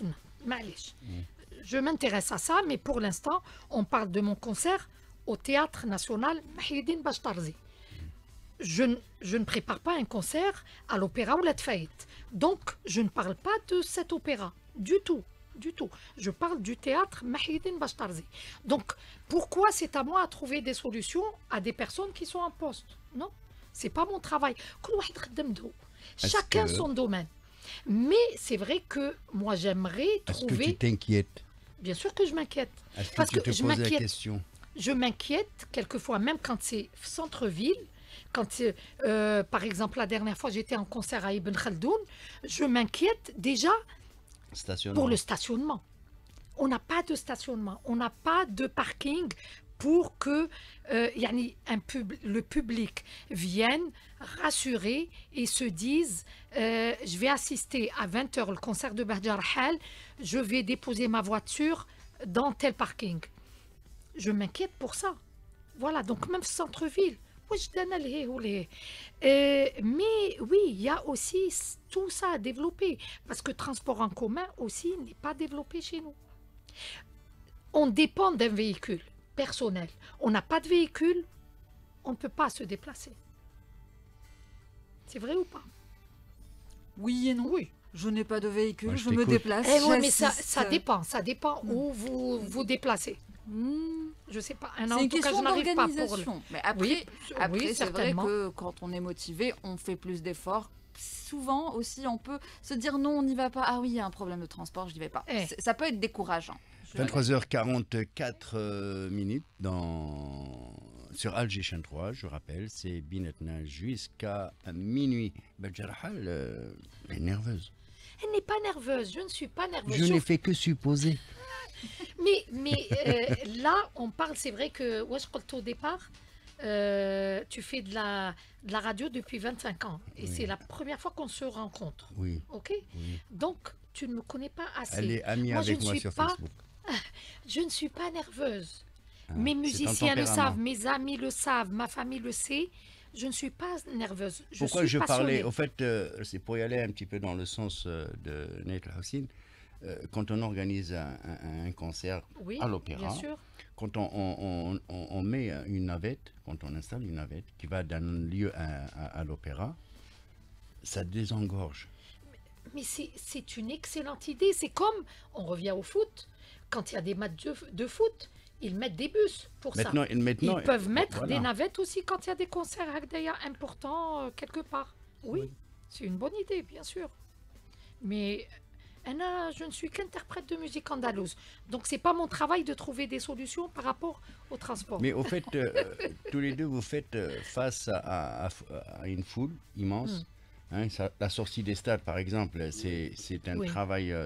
Je m'intéresse à ça, mais pour l'instant, on parle de mon concert au Théâtre National Mahidine Bachtarzi. je ne prépare pas un concert à l'opéra ou la Tfaït. Donc, je ne parle pas de cet opéra, du tout. Du tout. Je parle du théâtre Mahidine Bachtarzi. Donc, pourquoi c'est à moi à trouver des solutions à des personnes qui sont en poste? Non, c'est pas mon travail. Chacun son domaine. Mais c'est vrai que moi, j'aimerais trouver... Est-ce que tu t'inquiètes? Bien sûr que je m'inquiète. Est-ce que Parce tu que te je poses la m'inquiète. question? Je m'inquiète quelquefois, même quand c'est centre-ville. Quand, par exemple, la dernière fois, j'étais en concert à Ibn Khaldoun, je m'inquiète déjà pour le stationnement. On n'a pas de stationnement, on n'a pas de parking pour que le public vienne rassurer et se dise je vais assister à 20h au concert de Bahjar Hal, je vais déposer ma voiture dans tel parking. Je m'inquiète pour ça. Voilà, donc même centre-ville. Mais oui, il y a aussi tout ça à développer. Parce que le transport en commun aussi n'est pas développé chez nous. On dépend d'un véhicule personnel. On n'a pas de véhicule, on ne peut pas se déplacer. C'est vrai ou pas? Oui et non. Oui. Je n'ai pas de véhicule, Moi, je je me t'écoute. déplace. Oui, mais ça j'assiste. dépend où vous vous déplacez. Je sais pas. C'est une question d'organisation. Mais Oui, après oui, c'est vrai certainement. que quand on est motivé, on fait plus d'efforts. Souvent aussi, on peut se dire non, on n'y va pas. Ah oui, il y a un problème de transport, je n'y vais pas. Ça peut être décourageant. 23h44 minutes sur Alger Chaîne 3, je rappelle, c'est Binetna jusqu'à minuit. Bahjar Hal, elle est nerveuse. Elle n'est pas nerveuse, je ne suis pas nerveuse. Je n'ai fait que supposer. Mais là, on parle, c'est vrai que, au départ, tu fais de la radio depuis 25 ans. Et c'est la première fois qu'on se rencontre. Oui. OK? Oui. Donc, tu ne me connais pas assez. Elle est amie avec moi sur Facebook. Je ne suis pas nerveuse. Ah, Mes c'est ton musiciens le tempérament. savent, mes amis le savent, ma famille le sait. Je ne suis pas nerveuse. Pourquoi suis je passionnée. parlais? Au fait, c'est pour y aller un petit peu dans le sens de Nait Houssine. Quand on organise un concert Oui, à l'opéra, bien sûr. quand on met une navette, quand on installe une navette qui va d'un lieu à l'opéra, ça désengorge. Mais c'est une excellente idée. C'est comme, on revient au foot, quand il y a des matchs de foot, ils mettent des bus pour ça. Maintenant, Ils peuvent mettre voilà. des navettes aussi quand il y a des concerts importants quelque part. Oui, c'est une bonne idée, bien sûr. Mais Anna, je ne suis qu'interprète de musique andalouse. Donc, c'est pas mon travail de trouver des solutions par rapport au transport. Mais au fait, tous les deux, vous faites face à une foule immense. Hein, la sortie des stades, par exemple, c'est un travail,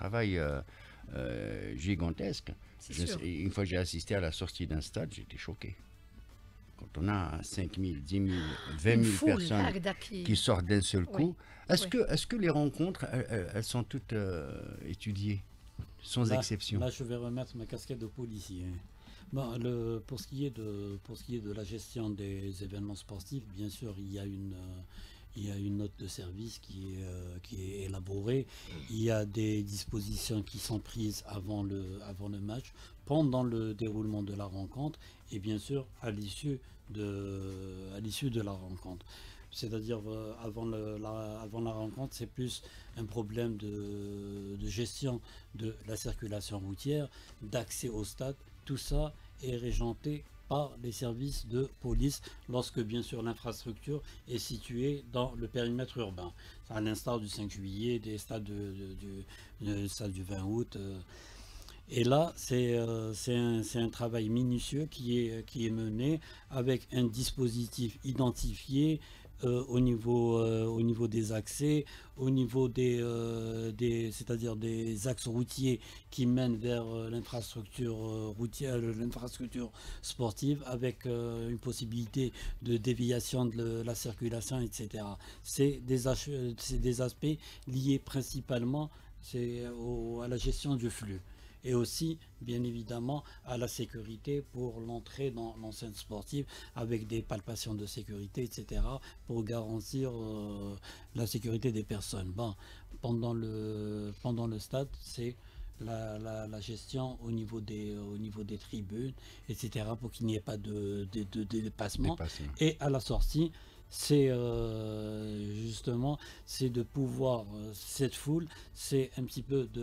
gigantesque. Une fois que j'ai assisté à la sortie d'un stade, j'étais choqué. Quand on a 5 000, 10 000, 20 000 personnes qui sortent d'un seul coup, est-ce que les rencontres, elles sont toutes étudiées, sans exception? Là, je vais remettre ma casquette de policier. Bon, pour ce qui est de la gestion des événements sportifs, bien sûr, il y a une note de service qui est élaborée. Il y a des dispositions qui sont prises avant le match, pendant le déroulement de la rencontre et bien sûr à l'issue de la rencontre. C'est-à-dire avant la rencontre, c'est plus un problème de gestion de la circulation routière, d'accès au stade. Tout ça est régenté par les services de police lorsque bien sûr l'infrastructure est située dans le périmètre urbain, à l'instar du 5 juillet, des stades du 20 août. Et là, c'est un travail minutieux qui est mené avec un dispositif identifié au niveau des accès, au niveau c'est-à-dire des axes routiers qui mènent vers l'infrastructure routière, l'infrastructure sportive, avec une possibilité de déviation de la circulation, etc. C'est des aspects liés principalement à la gestion du flux. Et aussi, bien évidemment, à la sécurité pour l'entrée dans l'enceinte sportive avec des palpations de sécurité, etc., pour garantir la sécurité des personnes. Bon, pendant le stade, c'est la gestion au niveau des tribunes, etc., pour qu'il n'y ait pas de dépassement. Et à la sortie, c'est justement, c'est de pouvoir, cette foule, c'est un petit peu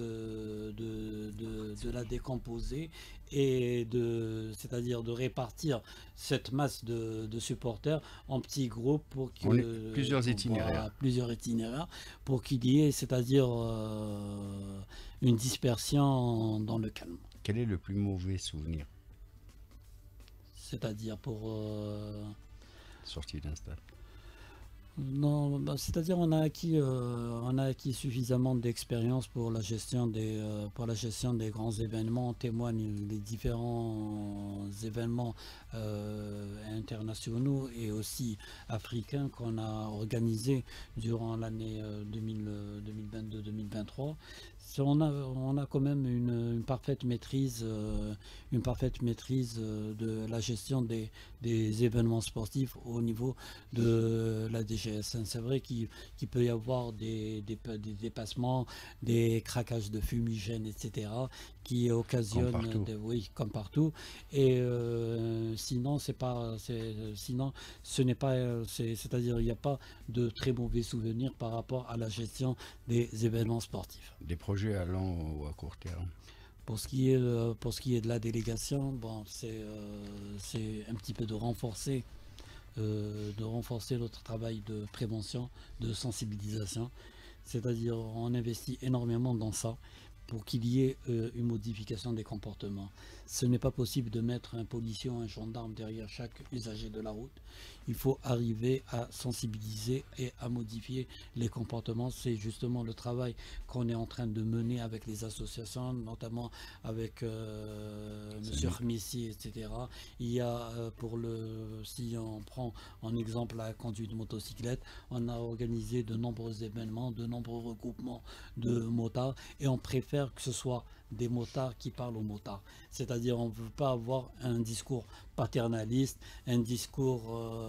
de la décomposer et c'est-à-dire de répartir cette masse de supporters en petits groupes pour On est que plusieurs itinéraires. voilà, plusieurs itinéraires pour qu'il y ait, c'est-à-dire une dispersion dans le calme. Quel est le plus mauvais souvenir C'est-à-dire pour sorti d'un stade? non, bah, c'est-à-dire on a acquis suffisamment d'expérience pour la gestion des grands événements. En témoignent les différents événements internationaux et aussi africains qu'on a organisés durant l'année 2022-2023. On a quand même une parfaite maîtrise, de la gestion des événements sportifs au niveau de la DGSN. C'est vrai qu'il peut y avoir des dépassements, des craquages de fumigène, etc., qui occasionnent, oui, comme partout. Et sinon, c'est-à-dire il n'y a pas de très mauvais souvenirs par rapport à la gestion des événements sportifs. Des projets à long ou à court terme? Pour ce qui est de la délégation, bon, c'est un petit peu de renforcer notre travail de prévention, de sensibilisation. C'est-à-dire on investit énormément dans ça pour qu'il y ait une modification des comportements. Ce n'est pas possible de mettre un policier ou un gendarme derrière chaque usager de la route. Il faut arriver à sensibiliser et à modifier les comportements. C'est justement le travail qu'on est en train de mener avec les associations, notamment avec M. Khmissi, etc. Il y a, si on prend en exemple la conduite de motocyclette, on a organisé de nombreux événements, de nombreux regroupements de motards, et on préfère que ce soit des motards qui parlent aux motards. C'est-à-dire on ne veut pas avoir un discours paternaliste, un discours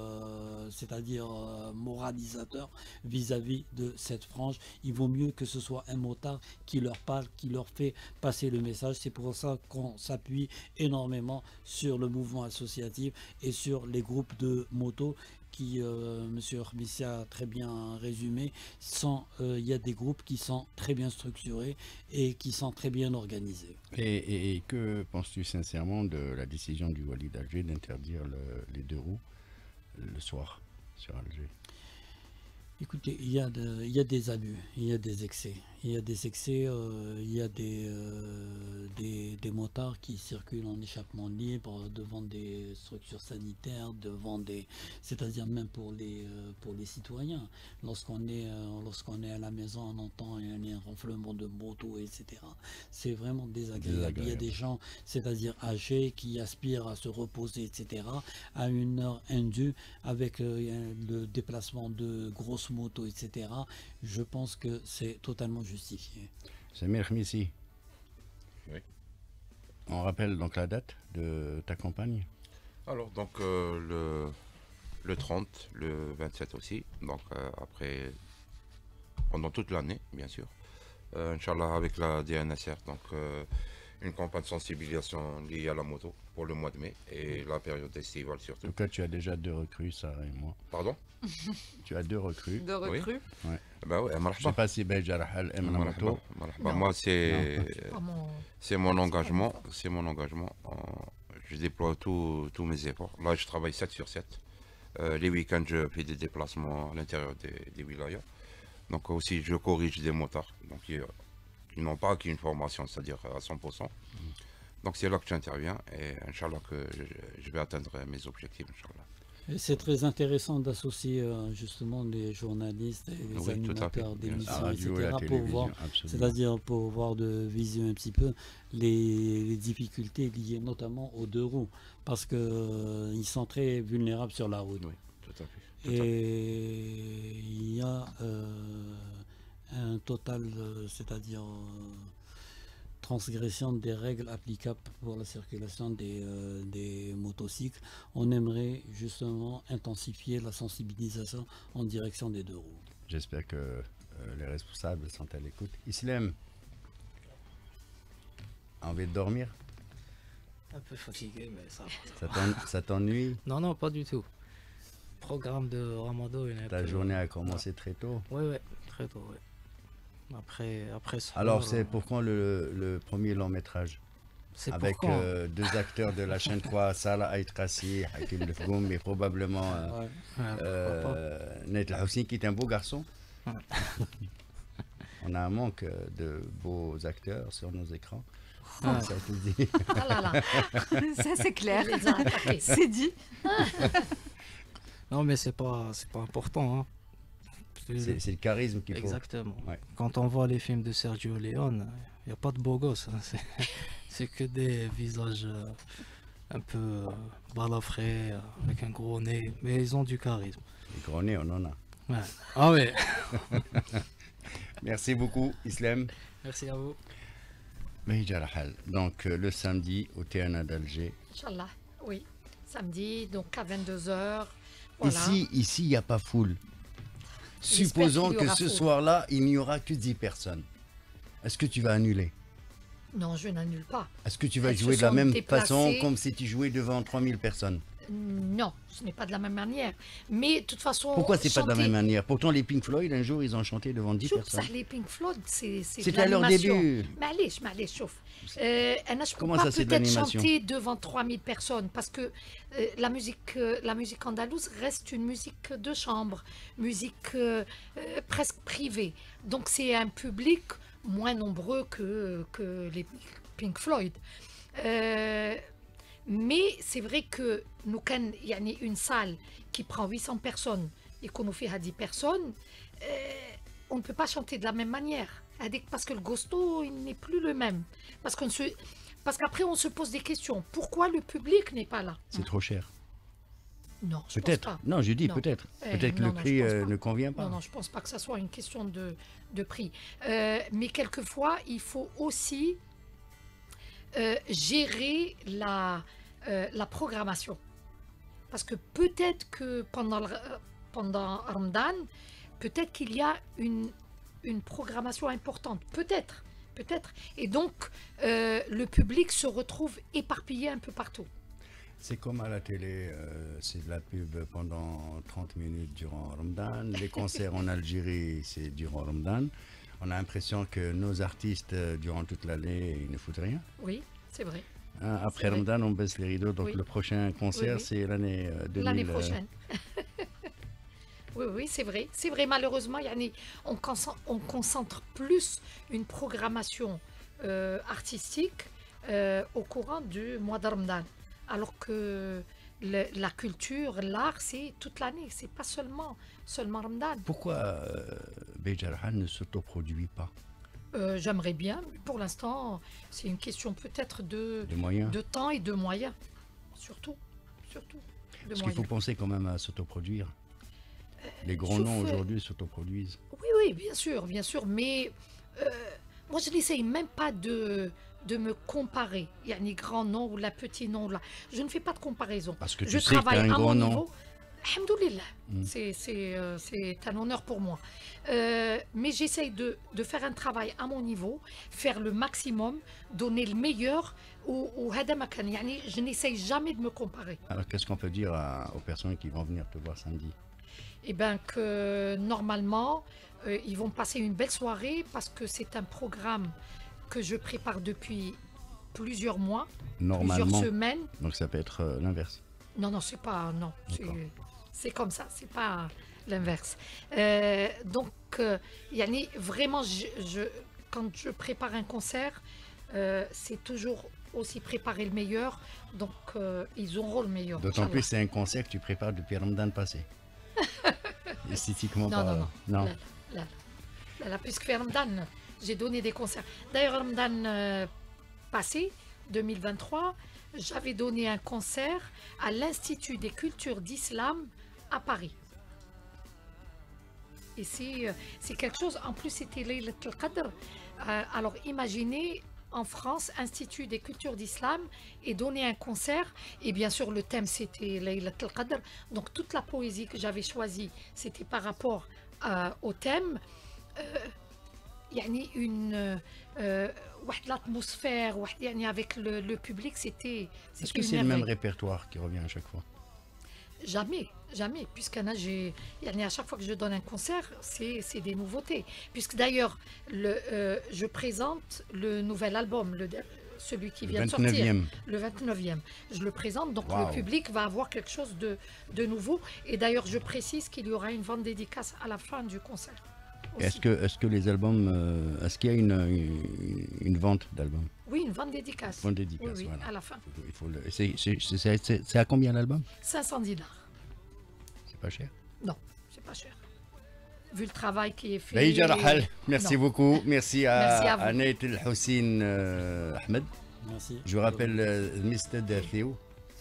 moralisateur vis-à-vis de cette frange. Il vaut mieux que ce soit un motard qui leur parle, qui leur fait passer le message. C'est pour ça qu'on s'appuie énormément sur le mouvement associatif et sur les groupes de motos qui, M. Khmissi a très bien résumé. Il y a des groupes qui sont très bien structurés et qui sont très bien organisés. Et que penses-tu sincèrement de la décision du Wali d'Alger d'interdire les deux roues le soir sur Alger? Écoutez, il y a des abus, il y a des excès. Il y a des excès, il y a des motards qui circulent en échappement libre devant des structures sanitaires, c'est-à-dire même pour les citoyens. Lorsqu'on est à la maison, on entend un ronflement de moto, etc. C'est vraiment désagréable. Il y a des gens, c'est-à-dire âgés, qui aspirent à se reposer, etc., à une heure indue, avec le déplacement de grosses motos, etc. Je pense que c'est totalement justifié. Samir Khmissi. Oui. On rappelle donc la date de ta campagne? Alors, donc, le 30, le 27 aussi. Donc, après, pendant toute l'année, bien sûr. Inch'Allah, avec la DNSR. Donc, une campagne de sensibilisation liée à la moto pour le mois de mai et la période estivale surtout. En tout cas, tu as déjà 2 recrues, Sarah et moi. Pardon? Tu as 2 recrues. De recrues. Ouais. Bah ouais, Je sais pas si Beja Rahal aime la moto. Moi, c'est mon engagement. Pas C'est mon engagement. Je déploie tous mes efforts. Là, je travaille 7 sur 7. Les week-ends, je fais des déplacements à l'intérieur des wilayas. Donc aussi, je corrige des motards. Donc, qui n'ont pas acquis une formation, c'est-à-dire à 100%. Donc c'est là que j'interviens et Inch'Allah que je vais atteindre mes objectifs, Inch'Allah. C'est très intéressant d'associer justement les journalistes et les animateurs d'émissions, etc. pour voir, c'est-à-dire pour voir de visu un petit peu les difficultés liées notamment aux 2 roues, parce que ils sont très vulnérables sur la route. Oui, tout à fait. Et il y a un total, c'est-à-dire transgression des règles applicables pour la circulation des motocycles. On aimerait justement intensifier la sensibilisation en direction des 2 roues. J'espère que les responsables sont à l'écoute. Islam, envie de dormir? Un peu fatigué, mais ça va. Ça t'ennuie? Non, pas du tout. programme de Ramadan, il est un Ta peu- journée a commencé très tôt. Oui, très tôt, oui. Après ça. Alors, c'est pour quand le premier long métrage? C'est Avec pour quand deux acteurs de la chaîne 3, Salah Aïtrassi, Hakim Lefgoum, et probablement Ouais, pourquoi pas. Ned Houssine, qui est un beau garçon. Ouais. On a un manque de beaux acteurs sur nos écrans. Ouais. Ça te dit. Ah là là, Ça, c'est clair. il les a attaqués. C'est dit. Non, mais c'est pas important. Hein. C'est le charisme qu'il faut. Exactement. Ouais. Quand on voit les films de Sergio Leone, il n'y a pas de beaux gosses. Hein. C'est que des visages un peu balafrés, avec un gros nez, mais ils ont du charisme. Les gros nez, on en a. Ouais. Ah oui. Merci beaucoup, Islam. Merci à vous. Mahija Rahal. Donc, le samedi, au Théâtre d'Alger. Inch'Allah, oui. Samedi, donc à 22h. Voilà. Ici, il n'y a pas foule. J'espère Supposons qu'il y que aura ce foule. soir-là, il n'y aura que 10 personnes. Est-ce que tu vas annuler? Non, je n'annule pas. Est-ce que tu vas Elles se jouer de la sont même déplacées. façon comme si tu jouais devant 3000 personnes? Non, ce n'est pas de la même manière. Mais de toute façon. Pourquoi c'est pas de la chanter- même manière? Pourtant, les Pink Floyd, un jour, ils ont chanté devant 10 شوف بصح personnes. les Pink Floyd c'est C'était à leur début. معليش شوف انا je peux Comment pas ça, c'est de peut-être l'animation? chanter devant 3000 personnes parce que la musique andalouse reste une musique de chambre, musique presque privée. Donc c'est un public moins nombreux que les Pink Floyd. Mais c'est vrai que nous كان يعني une salle qui prend 800 personnes et qu'on nous fait à 10 personnes, on ne peut pas chanter de la même manière. Parce que le gosto, il n'est plus le même. Parce qu'après, on se pose des questions. Pourquoi le public n'est pas là? C'est trop cher. Non, je pense Peut-être. pas. Non, je dis Non. peut-être. Eh, Peut-être que non, le non, prix je pense pas. ne convient pas. Non, non, je ne pense pas que ça soit une question de prix. Mais quelquefois, il faut aussi gérer la programmation. Parce que peut-être que pendant Ramadan, peut-être qu'il y a une programmation importante. Peut-être. Et donc, le public se retrouve éparpillé un peu partout. C'est comme à la télé, c'est de la pub pendant 30 minutes durant Ramadan. Les concerts en Algérie, c'est durant Ramadan. On a l'impression que nos artistes, durant toute l'année, ils ne foutent rien. Oui, c'est vrai. Hein, après C'est vrai. Ramadan, on baisse les rideaux. Donc Oui. le prochain concert, Oui, oui. c'est l'année 2000. L'année prochaine. Oui, c'est vrai. C'est vrai, malheureusement, yani, on concentre plus une programmation artistique au courant du mois de Ramadan. Alors que la culture, l'art, c'est toute l'année. C'est pas seulement Ramadan. Pourquoi Béjar Rahal ne s'autoproduit pas J'aimerais bien, mais pour l'instant, c'est une question peut-être de moyens? de temps et de moyens. Surtout. De Parce qu'il faut moyens. penser quand même à s'autoproduire. Les grands sauf, noms aujourd'hui s'autoproduisent. Oui, bien sûr, mais moi je n'essaye même pas de me comparer. Il y a ni grand nom ou la petit nom là. Je ne fais pas de comparaison. Parce que tu Je sais que tu as travaille un à grand mon nom. niveau. Alhamdoulilah. Mm. C'est un honneur pour moi. Mais j'essaye de faire un travail à mon niveau, faire le maximum, donner le meilleur. Je n'essaye jamais de me comparer. Alors qu'est-ce qu'on peut dire aux personnes qui vont venir te voir samedi? Eh bien que normalement, ils vont passer une belle soirée parce que c'est un programme que je prépare depuis plusieurs mois, Normalement. plusieurs semaines. Donc ça peut être l'inverse. Non, c'est pas... Non, D'accord. c'est comme ça, c'est pas l'inverse. Donc, yani, vraiment, quand je prépare un concert, c'est toujours aussi préparer le meilleur. Donc, ils auront le meilleur. D'autant Inch'Allah. plus c'est un concert que tu prépares depuis Ramadan passé. Esthétiquement Non, parlant. non. Là, puisque Ramadan, j'ai donné des concerts. D'ailleurs, Ramadan passé, 2023, j'avais donné un concert à l'Institut des cultures d'islam à Paris. Et c'est quelque chose, en plus c'était Laylat al-Qadr. Alors imaginez, en France, Institut des cultures d'islam, et donner un concert. Et bien sûr, le thème c'était Laylat al-Qadr. Donc toute la poésie que j'avais choisie, c'était par rapport au thème. يعني l'atmosphère avec le public, c'était Est-ce que une c'est le même merveille. répertoire qui revient à chaque fois? Jamais, jamais, à chaque fois que je donne un concert, c'est des nouveautés. Puisque d'ailleurs, je présente le nouvel album, celui qui vient de sortir, le 29e. Je le présente, donc le public va avoir quelque chose de nouveau. Et d'ailleurs, je précise qu'il y aura une vente dédicace à la fin du concert. Est-ce que les albums, est-ce qu'il y a une vente d'albums? Oui, une vente dédicace. Vente dédicace, oui, voilà. À la fin. C'est à combien l'album? 500 dinars. C'est pas cher? Non, c'est pas cher. Vu le travail qui est fait. Bahija Rahal, merci beaucoup. Merci à vous. Nait El Houssine Ahmed. Merci. Je vous rappelle Mr. Théo.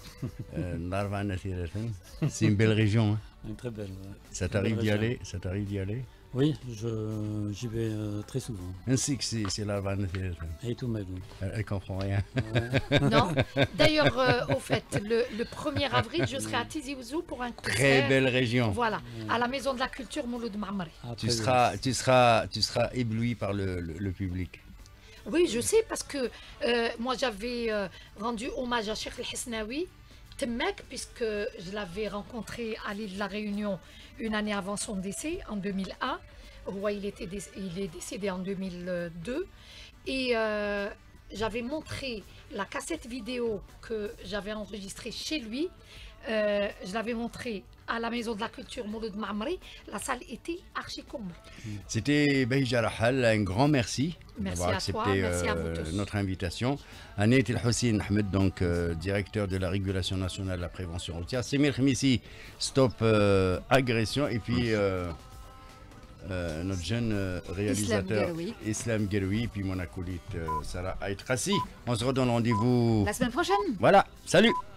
C'est une belle région. Hein. Une très belle. Ça t'arrive d'y aller? Ça t'arrive d'y aller? Oui, j'y vais très souvent. Ainsi que c'est l'Arvan. Et tout ma vie. Elle comprend rien. Ouais. Non. D'ailleurs, au fait, le 1er avril, je serai à Tizi Ouzou pour un concert. Très belle région. Voilà, à la Maison de la Culture Mouloud Ma'amri. Tu seras ébloui par le public. Oui, je sais, parce que moi, j'avais rendu hommage à Cheikh El Hesnaoui, Temmek, puisque je l'avais rencontré à l'île de la Réunion une année avant son décès, en 2001. Il est décédé en 2002. Et j'avais montré la cassette vidéo que j'avais enregistrée chez lui. Je l'avais montrée à la Maison de la Culture Mouloud Ma'amri. La salle était archi comble. C'était Bahija Rahal, un grand merci d'avoir accepté notre invitation. Nait El Houssine Ahmed, donc directeur de la régulation nationale de la prévention routière. Semir Khmissi, stop agression. Et puis notre jeune réalisateur Islam Gueroui, puis mon acolyte Sarah Aït Khassi. On se redonne rendez-vous la semaine prochaine. Voilà, salut.